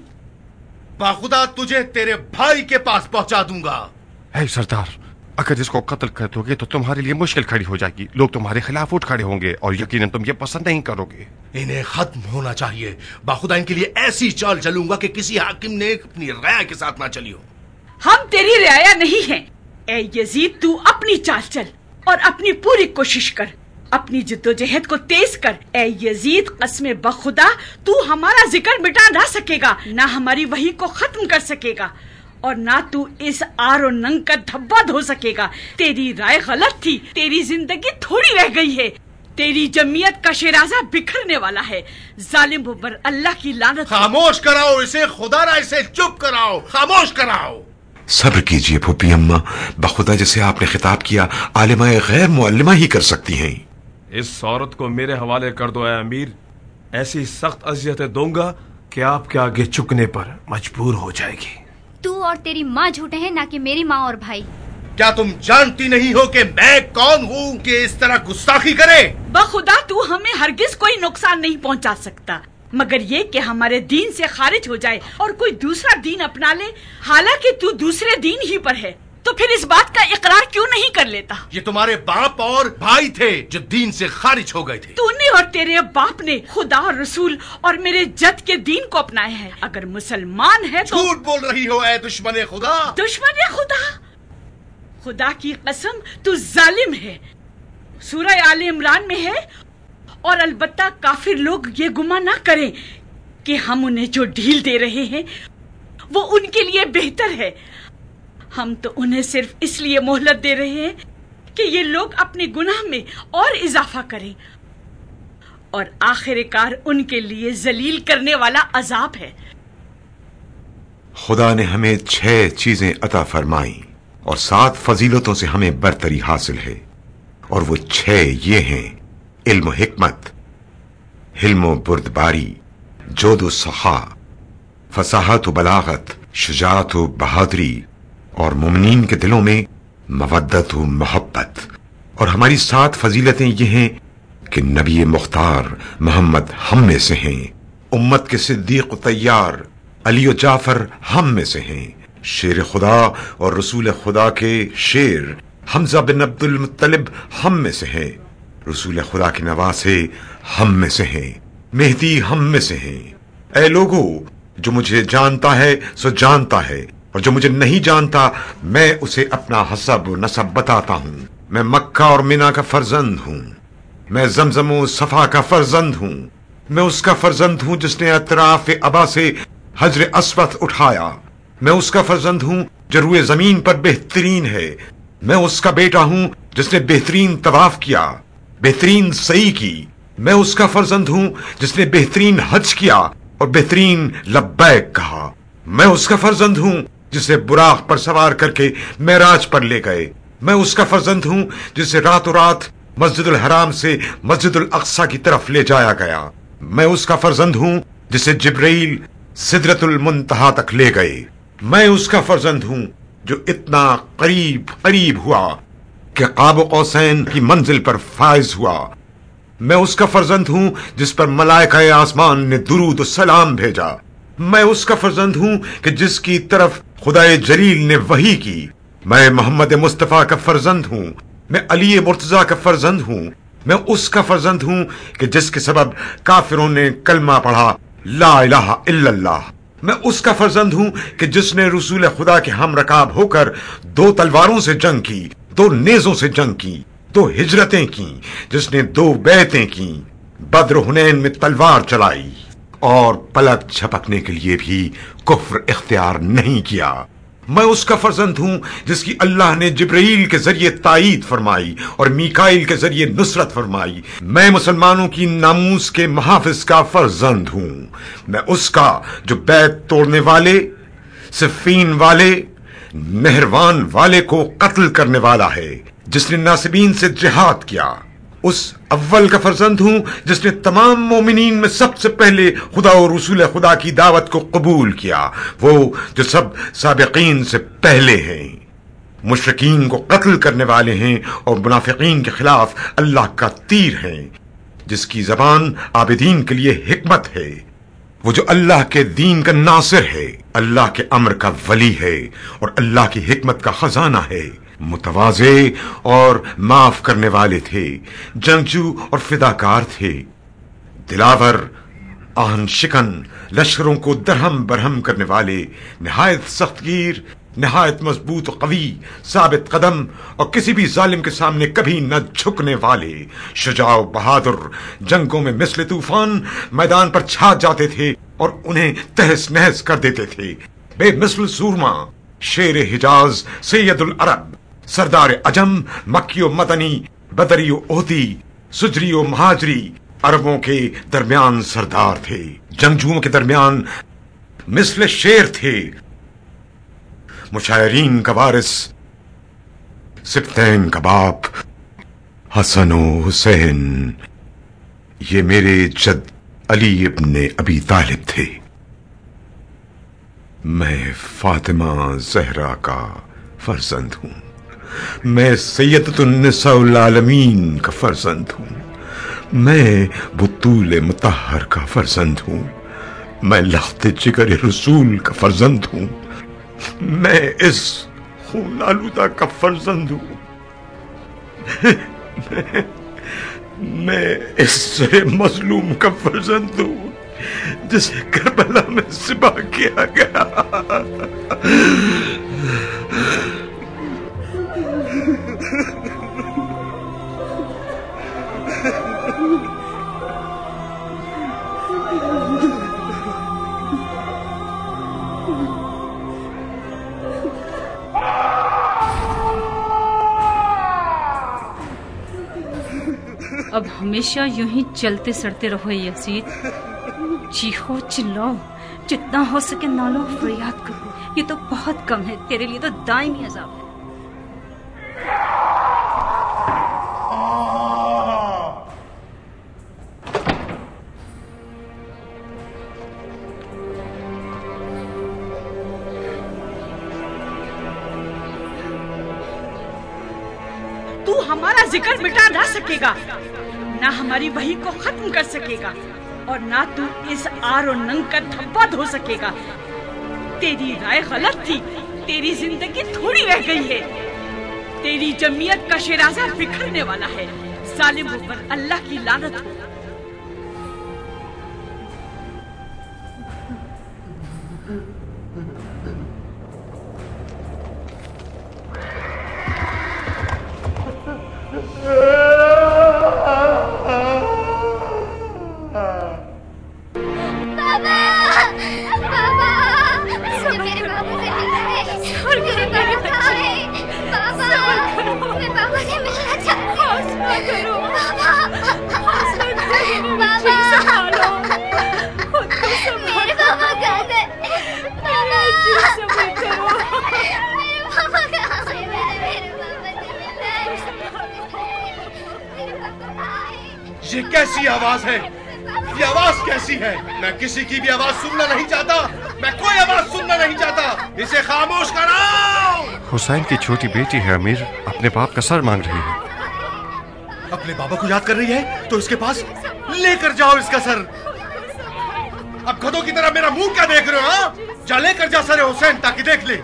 باخدا تجھے تیرے بھائی کے پاس پہنچا دوں گا۔ اے سردار، اگر اس کو قتل کر دو گے تو تمہارے لیے مشکل کھڑی ہو جائے گی، لوگ تمہارے خلاف اٹھ کھڑے ہوں گے اور یقیناً تم یہ پسند نہیں کرو گے۔ انہیں ختم ہونا چاہیے۔ باخدا ان کے لیے ایسی چال چلوں گا کہ کسی حاکم نے اپنی رعایا کے ساتھ نہ چلی ہو۔ ہم تیری رعایا نہیں ہیں۔ اے یزید تو اپنی چال چل اور اپنی پوری کوشش کر، اپنی جدوجہد کو تیز کر۔ اے یزید قسم بخدا تو ہمارا ذکر مٹا نہ سکے گا، نہ ہماری وحی کو ختم کر سکے گا، اور نہ تو اس آر و ننگ کا دھبا دھو سکے گا۔ تیری رائے غلط تھی، تیری زندگی تھوڑی رہ گئی ہے، تیری جمعیت کا شیرازہ بکھرنے والا ہے۔ ظالم پر اللہ کی لعنت۔ خاموش کراؤ اسے، خدا را اسے چپ کراؤ، خاموش کراؤ۔ صبر کیجئے پھوپھی اماں، بخدا جیسے آپ نے خطاب کیا عالمہ غیر معلمہ ہی کر سکتی ہیں۔ اس عورت کو میرے حوالے کر دو اے امیر، ایسی سخت اذیتیں دوں گا کہ آپ کے آگے جھکنے پر مجبور ہو جائے گی۔ تو اور تیری ماں جھوٹے ہیں، نہ کہ میری ماں اور بھائی۔ کیا تم جانتی نہیں ہو کہ میں کون ہوں کہ اس طرح گستاخی کرے؟ بخدا تو ہمیں ہرگز کوئی نقصان نہیں پہنچا سکتا، مگر یہ کہ ہمارے دین سے خارج ہو جائے اور کوئی دوسرا دین اپنا لے، حالانکہ تو دوسرے دین ہی پر ہے، تو پھر اس بات کا اقرار کیوں نہیں کر لیتا؟ یہ تمہارے باپ اور بھائی تھے جو دین سے خارج ہو گئے تھے۔ تو نے اور تیرے باپ نے خدا اور رسول اور میرے جد کے دین کو اپنایا ہے۔ اگر مسلمان ہے تو جھوٹ بول رہی ہو اے دشمن خدا۔ دشمن خدا؟ خدا کی قسم تو ظالم ہے۔ سورہ آل عمران میں ہے، اور البتہ کافر لوگ یہ گمان نہ کریں کہ ہم انہیں جو ڈھیل دے رہے ہیں وہ ان کے لیے بہتر ہے، ہم تو انہیں صرف اس لیے مہلت دے رہے ہیں کہ یہ لوگ اپنے گناہ میں اور اضافہ کریں، اور آخر کار ان کے لیے ذلیل کرنے والا عذاب ہے۔ خدا نے ہمیں 6 چیزیں عطا فرمائیں اور 7 فضیلتوں سے ہمیں برتری حاصل ہے، اور وہ 6 یہ ہیں: علم و حکمت، हिल्म व बुर्दबारी, जोद व सखा, फसाहत व बलागत, शुजाअत व बहादुरी, और मुमिनीन के दिलों में मवद्दत व मोहब्बत। और हमारी 7 फजीलतें ये हैं कि नबी मुख्तार मोहम्मद हम में से हैं, उम्मत के सिद्दीक तैयार अली और जाफर हम में से हैं, शेर खुदा और रसूल खुदा के शेर हमजा बिन अब्दुल मुत्तलिब हम में से हैं, रसूल खुदा के नवासे हम में से हैं, मेहदी हम में से हैं। ऐ लोगो, जो मुझे जानता है सो जानता है, और जो मुझे नहीं जानता मैं उसे अपना हसब व नसब बताता हूँ। मैं मक्का और मिना का फर्जंद हूँ, मैं जमजम व सफा का फर्जंद हूँ, मैं उसका फर्जंद हूँ जिसने अतराफ अबा से हजर अस्वद उठाया, मैं उसका फर्जंद हूँ जो रुए जमीन पर बेहतरीन है, मैं उसका बेटा हूँ जिसने बेहतरीन तवाफ किया, बेहतरीन सही की, मैं उसका फर्जंद हूँ जिसने बेहतरीन हज किया और बेहतरीन लब्बैक कहा, मैं उसका फर्जंद हूँ जिसे बुराक पर सवार करके मेराज पर ले गए, मैं उसका फर्जंद हूँ जिसे रातों रात मस्जिदुल हराम से मस्जिदुल अक्सा की तरफ ले जाया गया, मैं उसका फर्जंद हूँ जिसे जिब्राइल सिदरतुल मुंतहा तक ले गए, मैं उसका फर्जंद हूँ जो इतना करीब करीब हुआ कि क़ाब कौसैन की मंजिल पर फाइज हुआ, मैं उसका फर्जंद हूँ जिस पर मलाइका आसमान ने दुरूद सलाम भेजा, मैं उसका फर्जंद हूँ कि जिसकी तरफ खुदाए जलील ने वही की, मैं मोहम्मद मुस्तफा का फर्जंद हूँ, मैं अली मुर्तजा का फर्जंद हूँ, मैं उसका फर्जंद हूँ कि जिसके सबब काफिरों ने कलमा पढ़ा ला इलाहा इल्लल्लाह, मैं उसका फर्जंद हूँ कि जिसने रसूल खुदा के हम रकाब होकर 2 तलवारों से जंग की, 2 नेजों से जंग की, 2 हिजरतें की, जिसने 2 बैतें की, बद्र हुनैन में तलवार चलाई और पलक झपकने के लिए भी कुफ्र इख्तियार नहीं किया, मैं उसका फर्जंद हूं जिसकी अल्लाह ने जिब्राइल के जरिए ताईद फरमाई और मीकाइल के जरिए नुसरत फरमाई, मैं मुसलमानों की नामूस के मुहाफिज का फर्जंद हूं, मैं उसका जो बैत तोड़ने वाले, सिफीन वाले, मेहरवान वाले को कत्ल करने वाला है, जिसने नासिबीन से जिहाद किया, उस अव्वल का फर्जंद हूं जिसने तमाम मोमिनीन में सबसे पहले खुदा और रसूल खुदा की दावत को कबूल किया, वो जो सब साबिकीन से पहले हैं, मुशरिकीन को कत्ल करने वाले हैं और मुनाफिकीन के खिलाफ अल्लाह का तीर हैं, जिसकी जबान आबिदीन के लिए हिकमत है, वो जो अल्लाह के दीन का नासिर है, अल्लाह के अमर का वली है और अल्लाह की हिकमत का खजाना है, मुतवाज़े और माफ करने वाले थे, जंगजू और फिदाकार थे, दिलावर, आहन शिकन, लश्करों को दरहम बरहम करने वाले, निहायत सख्तगीर, निहायत मजबूत और कवी, साबित कदम और किसी भी जालिम के सामने कभी न झुकने वाले, शुजाओ बहादुर, जंगों में मिस्ल तूफान मैदान पर छा जाते थे और उन्हें तहस नहस कर देते थे, बेमिस्ल सूरमा, शेर हिजाज, सैयदुल अरब, सरदार अजम, मक्की व मदनी, बदरी व ओहदी, सुजरी व महाजरी, अरबों के दरमियान सरदार थे, जंगजुओं के दरमियान मिस्ल शेर थे, मुशायरीन का वारिस, सिब्तैन का बाप, हसन व हुसैन, ये मेरे जद अली इब्ने अबी तालिब थे, मैं फातिमा जहरा का फर्जंद हूं, मैं सैयदतुन्निसाउल आलमीन का फर्जंद हूं, मैं बुतूल मुतहर का फर्जंद हूं, मैं लख्त जिगर रसूल का फर्जंद हूं, मैं इस खून आलूदा का फर्जंद हूं, मैं इस मजलूम का फर्जंद हूं जिसे करबला में ज़िबा किया गया। अब हमेशा यूं ही चलते सड़ते रहो यजीद, चीखो चिल्लाओ, जितना हो सके नालो फरियाद करो, ये तो बहुत कम है, तेरे लिए तो दायमी अज़ाब है। تو हमारा जिक्र मिटा ना सकेगा, ना हमारी वही को खत्म कर सकेगा, और ना तू इस आर और नंग का धब्बा धो सकेगा। तेरी राय गलत थी, तेरी जिंदगी थोड़ी रह गई है। तेरी जमीयत का शिराजा बिखरने वाला है। जालिमों पर अल्लाह की लानत हो। ये कैसी आवाज है? ये आवाज कैसी है? मैं किसी की भी आवाज सुनना नहीं चाहता। मैं कोई आवाज सुनना नहीं चाहता। इसे खामोश कराओ। हुसैन की छोटी बेटी है अमीर, अपने बाप का सर मांग रही है। अपने बाबा को याद कर रही है तो इसके पास लेकर जाओ इसका सर। अब गधों की तरह मेरा मुंह क्या देख रहे हो? हाँ, जा लेकर जा सर हुसैन ताकि देख ले।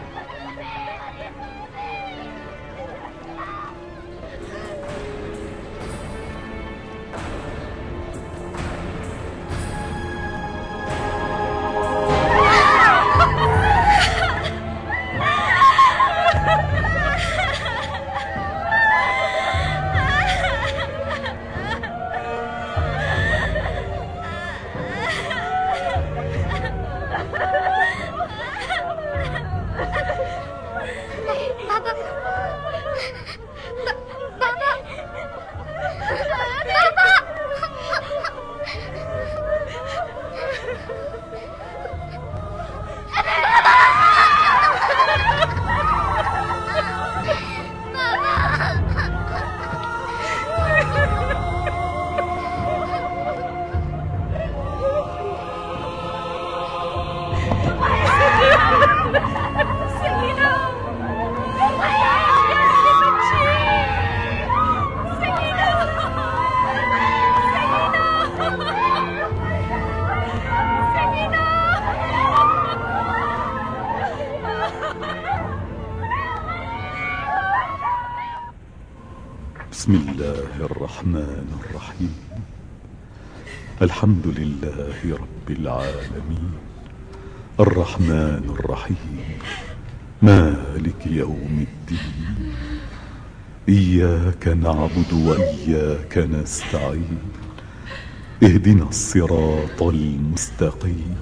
بسم الله الرحمن الرحيم الحمد لله رب العالمين الرحمن الرحيم مالك يوم الدين إياك نعبد وإياك نستعين اهدنا الصراط المستقيم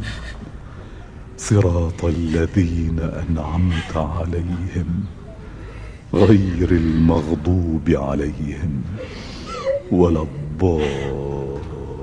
صراط الذين أنعمت عليهم غير المغضوب عليهم ولا الضالين.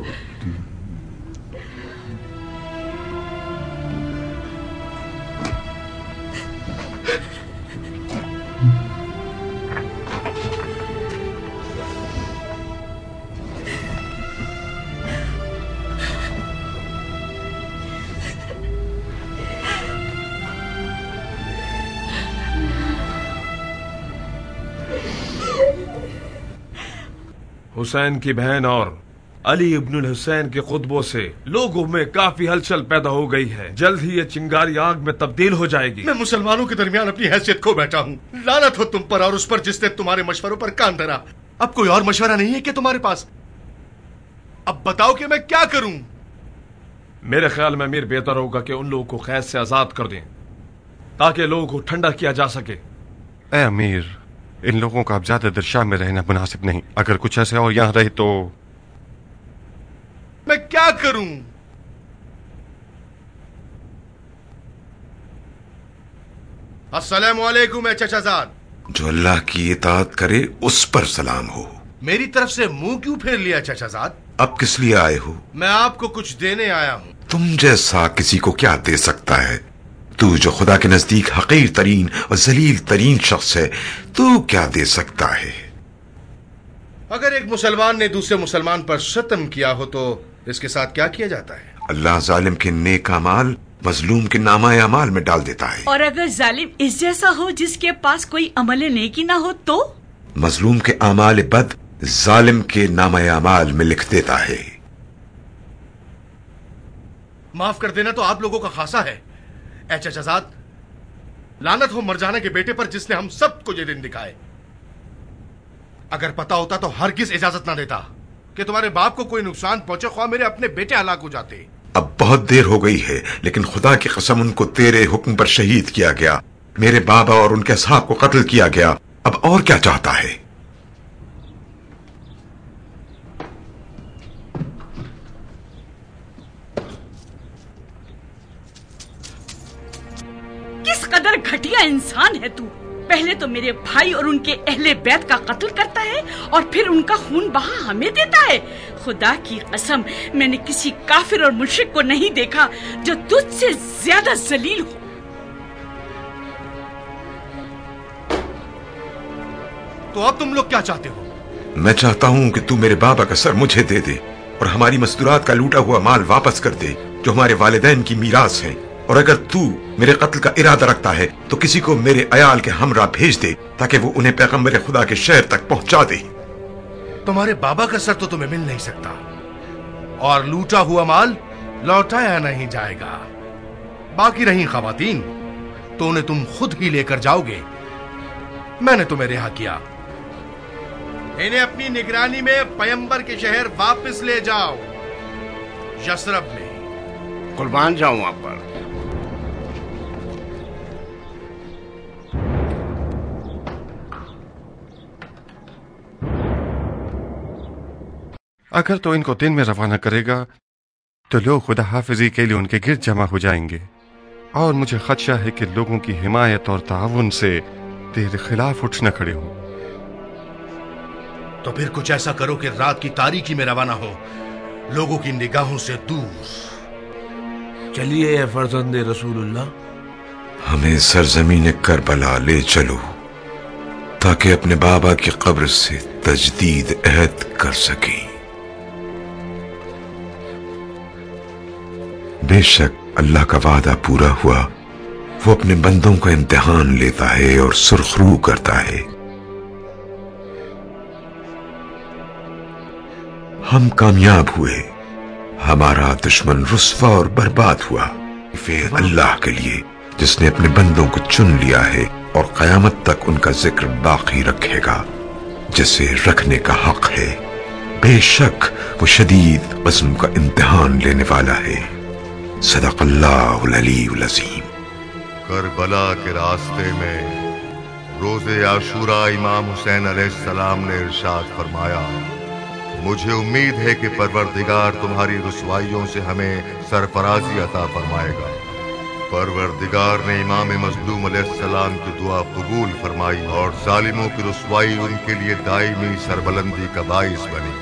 हुसैन की बहन और अली इब्नुल हुसैन के खुतबों से लोगों में काफी हलचल पैदा हो गई है। जल्द ही ये चिंगारी आग में तब्दील हो जाएगी। मैं मुसलमानों के दरमियान अपनी हैसियत खो बैठा हूँ। लानत हो तुम पर और उस पर जिसने तुम्हारे मशवरों पर कान धरा। अब कोई और मशवरा नहीं है क्या तुम्हारे पास? अब बताओ कि मैं क्या करूं? मेरे ख्याल में अमीर बेहतर होगा कि उन लोगों को कैद से आजाद कर दें ताकि लोगों को ठंडा किया जा सके। ए अमीर, इन लोगों का अब ज्यादा देर शाम में रहना मुनासिब नहीं। अगर कुछ ऐसे और यहाँ रहे तो मैं क्या करूं? अस्सलामु अलैकुम ए चचाजाद। जो अल्लाह की इताअत करे उस पर सलाम हो। मेरी तरफ से मुंह क्यों फेर लिया चचाजाद? अब किस लिए आए हो? मैं आपको कुछ देने आया हूं। तुम जैसा किसी को क्या दे सकता है? तू जो खुदा के नजदीक हकीर तरीन और जलील तरीन शख्स है, तू क्या दे सकता है? अगर एक मुसलमान ने दूसरे मुसलमान पर शतम किया हो तो इसके साथ क्या किया जाता है? अल्लाह जालिम के नेक अमाल मजलूम के नामा अमाल में डाल देता है। और अगर जालिम इस जैसा हो जिसके पास कोई अमल नेकी ना हो मजलूम के आमाल बद जालिम के नामा अमाल में लिख देता है। माफ कर देना तो आप लोगों का खासा है। ऐ चचाजाद, लानत हो मरजाना के बेटे पर जिसने हम सबको ये दिन दिखाए। अगर पता होता तो हरगिज इजाजत ना देता कि तुम्हारे बाप को कोई नुकसान पहुंचे, ख्वाह मेरे अपने बेटे हलाक हो जाते। अब बहुत देर हो गई है, लेकिन खुदा की कसम उनको तेरे हुक्म पर शहीद किया गया, मेरे बाबा और उनके असहाब को कत्ल किया गया। अब और क्या चाहता है? किस कदर घटिया इंसान है तू। पहले तो मेरे भाई और उनके अहले बैत का कत्ल करता है और फिर उनका खून बहा हमें देता है। खुदा की कसम, मैंने किसी काफिर और मुशरिक को नहीं देखा जो तुझसे ज्यादा जलील हो। तो अब तुम लोग क्या चाहते हो? मैं चाहता हूं कि तू मेरे बाबा का सर मुझे दे दे और हमारी मस्तूरात का लूटा हुआ माल वापस कर दे जो हमारे वालिदैन की मीरास है। और अगर तू मेरे कत्ल का इरादा रखता है तो किसी को मेरे अयाल के हमरा भेज दे ताकि वो उन्हें पैगंबर खुदा के शहर तक पहुंचा दे। तुम्हारे बाबा का सर तो तुम्हें मिल नहीं सकता और लूटा हुआ माल लौटाया नहीं जाएगा। बाकी रही खवातीन तो उन्हें तुम खुद ही लेकर जाओगे। मैंने तुम्हें रिहा किया। इन्हें अपनी निगरानी में पैगंबर के शहर वापस ले जाओ, यसरब में। कुर्बान जाऊं आप पर। अगर तो इनको दिन में रवाना करेगा तो लोग खुदा हाफिजी के लिए उनके गिर्द जमा हो जाएंगे और मुझे खदशा है कि लोगों की हिमायत और ताउन से तेरे खिलाफ उठ न खड़े हों। तो फिर कुछ ऐसा करो कि रात की तारीकी में रवाना हो, लोगों की निगाहों से दूर। चलिए फर्जंद रसूलुल्लाह, हमें सरजमीन करबला ले चलो ताकि अपने बाबा की कब्र से तजदीद अहद कर सकें। बेशक अल्लाह का वादा पूरा हुआ, वो अपने बंदों का इम्तिहान लेता है और सुरखरू करता है। हम कामयाब हुए, हमारा दुश्मन रुस्वा और बर्बाद हुआ। फिर अल्लाह के लिए जिसने अपने बंदों को चुन लिया है और कयामत तक उनका जिक्र बाकी रखेगा जिसे रखने का हक है। बेशक वो शदीद अज़्म का इम्तिहान लेने वाला है। सदक़ल्लाहुल अलीयुल अज़ीम। करबला के रास्ते में रोज़े आशूरा इमाम हुसैन अलैहिस्सलाम ने इरशाद फरमाया, मुझे उम्मीद है कि परवरदिगार तुम्हारी रुसवाइयों से हमें सरफराजी अता फरमाएगा। परवरदिगार ने इमाम मज़लूम अलैहिस्सलाम की दुआ कबूल फरमाई और जालिमों की रुसवाई उनके लिए दायमी सरबलंदी का बाइस बनी।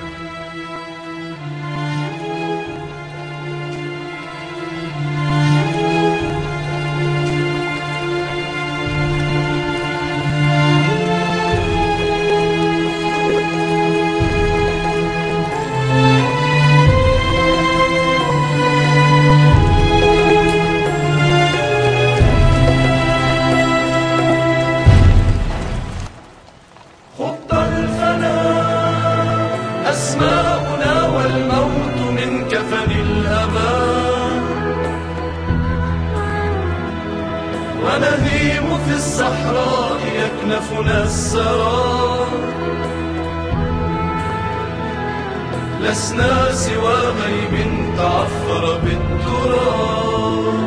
ونهيم في الصحراء يكنفنا السرى لسنا سوى غيب تعفر بالتراب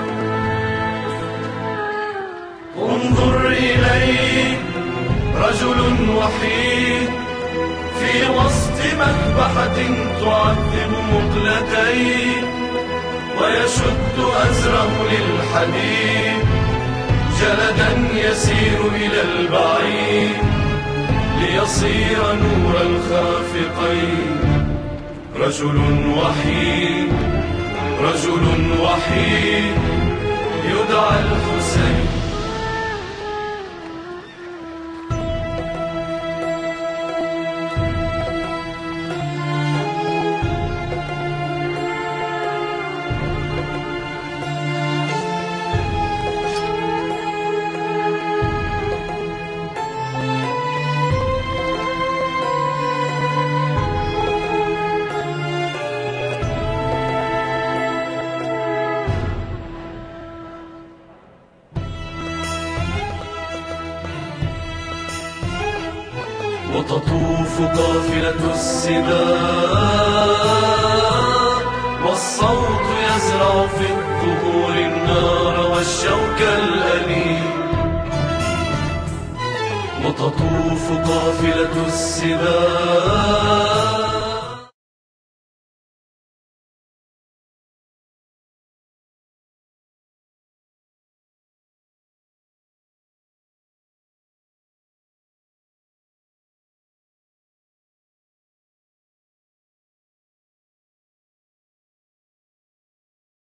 انظر إليه رجل وحيد في وسط مذبحة تعذب مقلتين ويشد أزره للحديد جلدا يسير إلى البعيد ليصير نور الخافقين رجل وحيد رجل وحيد يدعى الحسين وتطوف قافلة السباع والصوت يزرع في الظهور النار والشوك الأليم. وتطوف قافلة السباع